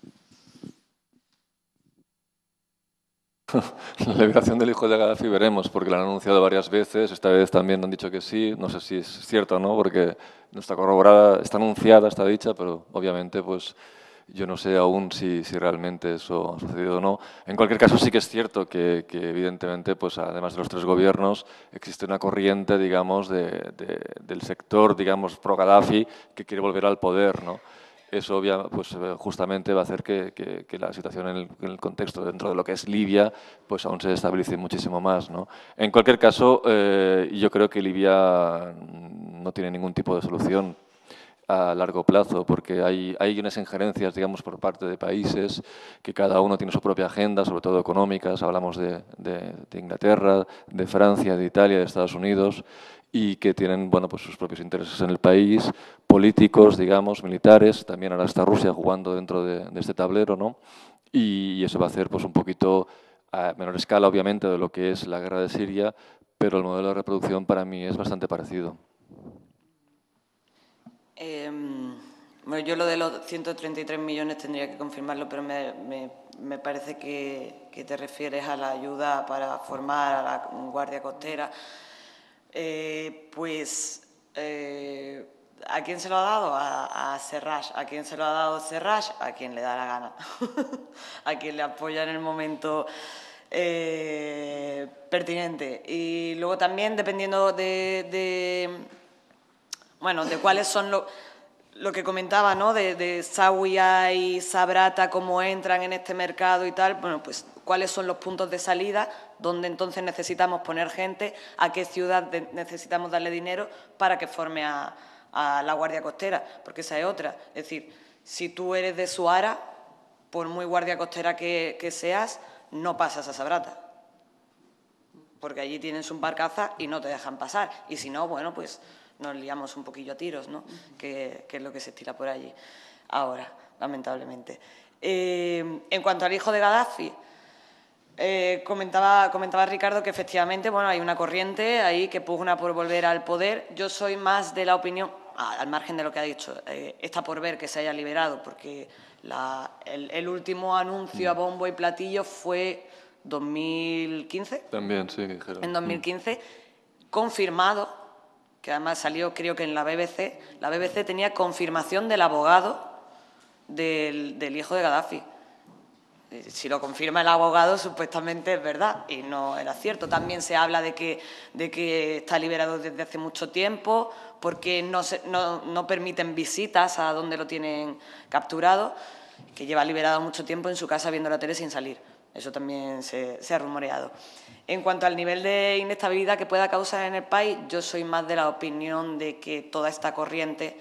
La liberación del hijo de Gaddafi veremos, porque lo han anunciado varias veces. Esta vez también han dicho que sí. No sé si es cierto o no, porque no está corroborada, está anunciada, está dicha, pero obviamente pues yo no sé aún si realmente eso ha sucedido o no. En cualquier caso sí que es cierto que evidentemente, pues además de los tres gobiernos, existe una corriente, digamos, del sector, digamos, pro-Gaddafi que quiere volver al poder, ¿no? Eso pues, justamente va a hacer que la situación en el contexto dentro de lo que es Libia pues aún se estabilice muchísimo más, ¿no? En cualquier caso, yo creo que Libia no tiene ningún tipo de solución a largo plazo, porque hay unas injerencias, digamos, por parte de países que cada uno tiene su propia agenda, sobre todo económicas. Hablamos de Inglaterra, de Francia, de Italia, de Estados Unidos, y que tienen, bueno, pues sus propios intereses en el país, políticos, digamos, militares. También ahora está Rusia jugando dentro de este tablero, ¿no? Y eso va a hacer pues un poquito a menor escala, obviamente, de lo que es la guerra de Siria, pero el modelo de reproducción para mí es bastante parecido. Bueno, yo lo de los 133 millones tendría que confirmarlo, pero me parece que te refieres a la ayuda para formar a la Guardia Costera. ¿A quién se lo ha dado? A Serraj. ¿A quién se lo ha dado Serraj? A quien le da la gana. A quien le apoya en el momento pertinente. Y luego también, dependiendo de cuáles son lo que comentaba, ¿no? De Zawiya y Sabrata, cómo entran en este mercado y tal, bueno, pues cuáles son los puntos de salida, dónde entonces necesitamos poner gente, a qué ciudad necesitamos darle dinero para que forme a la Guardia Costera, porque esa es otra. Es decir, si tú eres de Suara, por muy Guardia Costera que seas, no pasas a Sabrata, porque allí tienes un barcaza y no te dejan pasar. Y si no, bueno, pues nos liamos un poquillo a tiros, ¿no? Que es lo que se estira por allí ahora, lamentablemente. En cuanto al hijo de Gaddafi, comentaba Ricardo que efectivamente, bueno, hay una corriente ahí que pugna por volver al poder. Yo soy más de la opinión, al margen de lo que ha dicho, está por ver que se haya liberado, porque el último anuncio a bombo y platillo fue 2015. También, sí, dijeron. En 2015, confirmado, que además salió creo que en la BBC. La BBC tenía confirmación del abogado del hijo de Gaddafi. Si lo confirma el abogado, supuestamente es verdad, y no era cierto. También se habla de que está liberado desde hace mucho tiempo, porque no permiten visitas a donde lo tienen capturado, que lleva liberado mucho tiempo en su casa viendo la tele sin salir. Eso también se ha rumoreado. En cuanto al nivel de inestabilidad que pueda causar en el país, yo soy más de la opinión de que toda esta corriente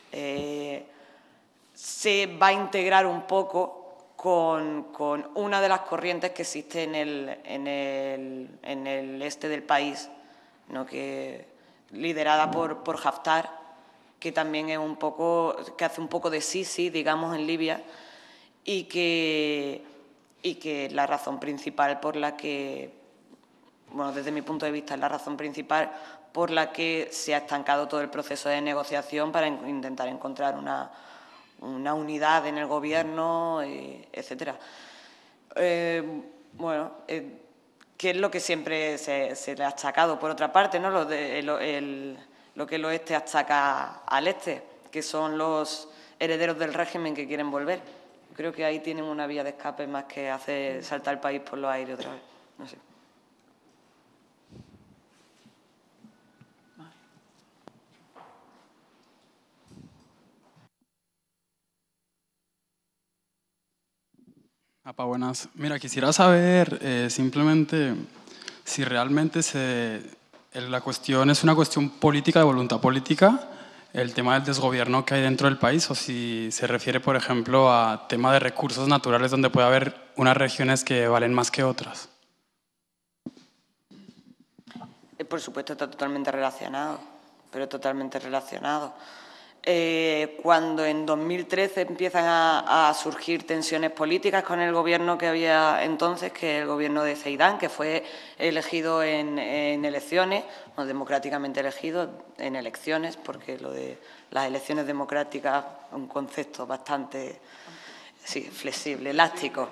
se va a integrar un poco con una de las corrientes que existe en el este del país, ¿no? Liderada por Haftar, que también es que hace un poco de Sisi, digamos, en Libia, y que la razón principal por la que, bueno, desde mi punto de vista, es la razón principal por la que se ha estancado todo el proceso de negociación para intentar encontrar una unidad en el gobierno, etcétera. Bueno, que es lo que siempre se le ha achacado, por otra parte, ¿no? Lo que el oeste achaca al este, que son los herederos del régimen que quieren volver. Creo que ahí tienen una vía de escape más que hacer saltar el país por los aires otra vez. No sé. Apa, buenas. Mira, quisiera saber simplemente si realmente la cuestión es una cuestión política, de voluntad política, el tema del desgobierno que hay dentro del país, o si se refiere, por ejemplo, a tema de recursos naturales donde puede haber unas regiones que valen más que otras. Por supuesto, está totalmente relacionado, pero totalmente relacionado. Cuando en 2013 empiezan a surgir tensiones políticas con el gobierno que había entonces, que es el gobierno de Zeidán, que fue elegido en elecciones, o democráticamente elegido en elecciones, porque lo de las elecciones democráticas es un concepto bastante flexible, elástico.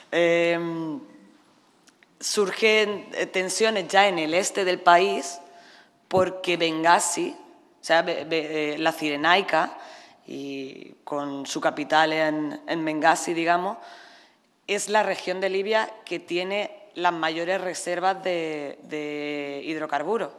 Surgen tensiones ya en el este del país porque Bengasi, o sea, la Cirenaica, y con su capital en Bengasi, digamos, es la región de Libia que tiene las mayores reservas de hidrocarburos.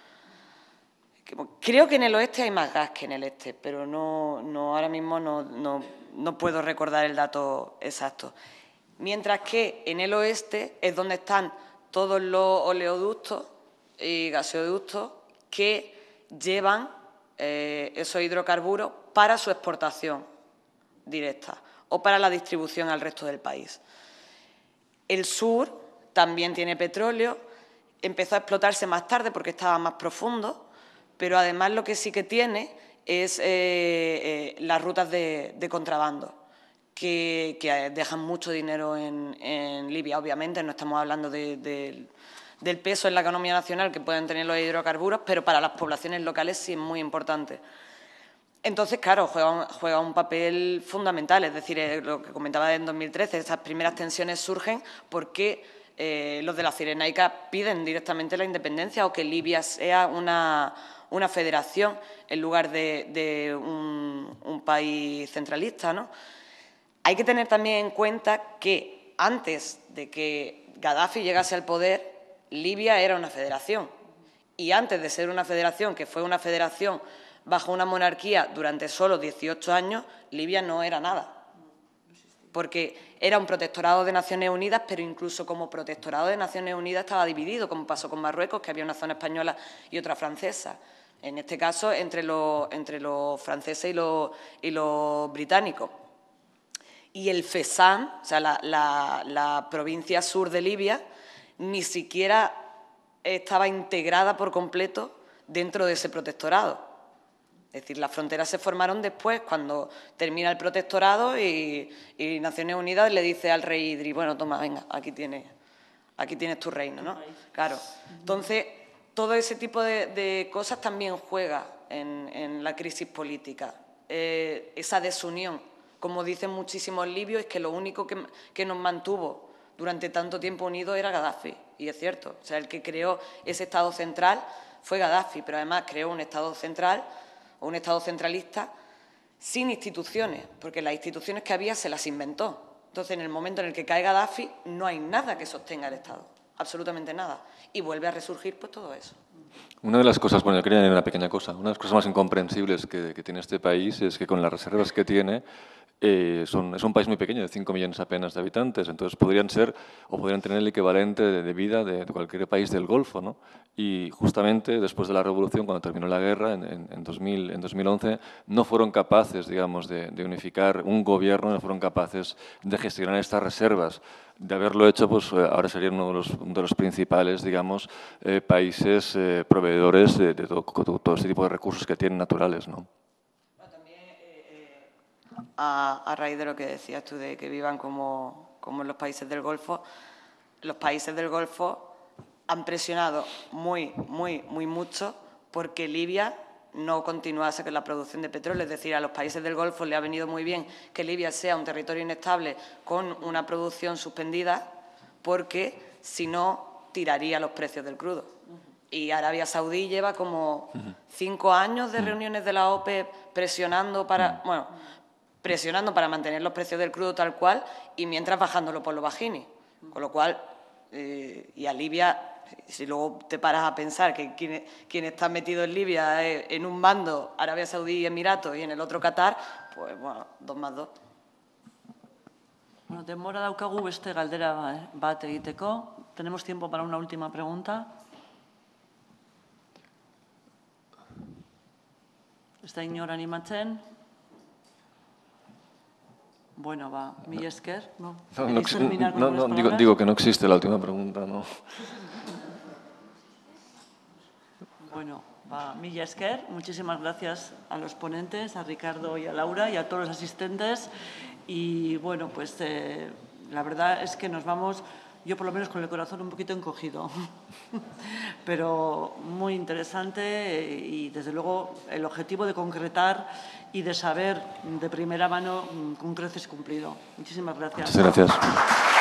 Creo que en el oeste hay más gas que en el este, pero ahora mismo no puedo recordar el dato exacto. Mientras que en el oeste es donde están todos los oleoductos y gasoductos que llevan esos hidrocarburos para su exportación directa o para la distribución al resto del país. El sur también tiene petróleo, empezó a explotarse más tarde porque estaba más profundo, pero además lo que sí que tiene es las rutas de contrabando, que dejan mucho dinero en Libia. Obviamente no estamos hablando del peso en la economía nacional que pueden tener los hidrocarburos, pero para las poblaciones locales sí es muy importante. Entonces, claro, juega un papel fundamental, es decir, lo que comentaba en 2013, esas primeras tensiones surgen porque los de la Cirenaica piden directamente la independencia o que Libia sea una federación en lugar de un país centralista, ¿no? Hay que tener también en cuenta que antes de que Gaddafi llegase al poder, Libia era una federación. Y antes de ser una federación, que fue una federación bajo una monarquía durante solo 18 años, Libia no era nada. Porque era un protectorado de Naciones Unidas, pero incluso como protectorado de Naciones Unidas estaba dividido, como pasó con Marruecos, que había una zona española y otra francesa. En este caso, entre los franceses y los británicos. Y el Fezzan, o sea, la provincia sur de Libia, ni siquiera estaba integrada por completo dentro de ese protectorado. Es decir, las fronteras se formaron después, cuando termina el protectorado y Naciones Unidas le dice al rey Idris, bueno, toma, venga, aquí tienes tu reino, ¿no? Claro. Entonces, todo ese tipo de cosas también juega en la crisis política. Esa desunión, como dicen muchísimos libios, es que lo único que nos mantuvo durante tanto tiempo unidos era Gaddafi, y es cierto. O sea, el que creó ese Estado central fue Gaddafi, pero además creó un Estado central o un Estado centralista sin instituciones, porque las instituciones que había se las inventó. Entonces, en el momento en el que cae Gaddafi, no hay nada que sostenga el Estado, absolutamente nada. Y vuelve a resurgir pues todo eso. Una de las cosas, bueno, yo quería añadir una pequeña cosa, una de las cosas más incomprensibles que tiene este país es que con las reservas que tiene, es un país muy pequeño, de 5 millones apenas de habitantes, entonces podrían ser o podrían tener el equivalente de vida de cualquier país del Golfo, ¿no? Y justamente después de la revolución, cuando terminó la guerra, en 2011, no fueron capaces, digamos, de unificar un gobierno, no fueron capaces de gestionar estas reservas. De haberlo hecho, pues ahora serían uno de los principales, digamos, países proveedores de todo este tipo de recursos que tienen naturales, ¿no? A raíz de lo que decías tú, de que vivan como en los países del Golfo han presionado muy mucho porque Libia no continuase con la producción de petróleo. Es decir, a los países del Golfo le ha venido muy bien que Libia sea un territorio inestable con una producción suspendida, porque si no, tiraría los precios del crudo. Y Arabia Saudí lleva como 5 años de reuniones de la OPEP presionando para mantener los precios del crudo tal cual y mientras bajándolo por los bajini. Con lo cual, y a Libia, si luego te paras a pensar que quien está metido en Libia en un bando Arabia Saudí y Emiratos y en el otro Qatar, pues bueno, 2 más 2. Bueno, denbora daukagu beste galdera bat egiteko. Tenemos tiempo para una última pregunta. Ez da inor animatzen? Bueno, va, mila esker. No, digo que no existe la última pregunta, ¿no? Bueno, va, mila esker. Muchísimas gracias a los ponentes, a Ricardo y a Laura y a todos los asistentes. Y bueno, pues la verdad es que nos vamos, yo por lo menos con el corazón un poquito encogido, pero muy interesante y desde luego el objetivo de concretar y de saber de primera mano con creces cumplido. Muchísimas gracias. Muchas gracias.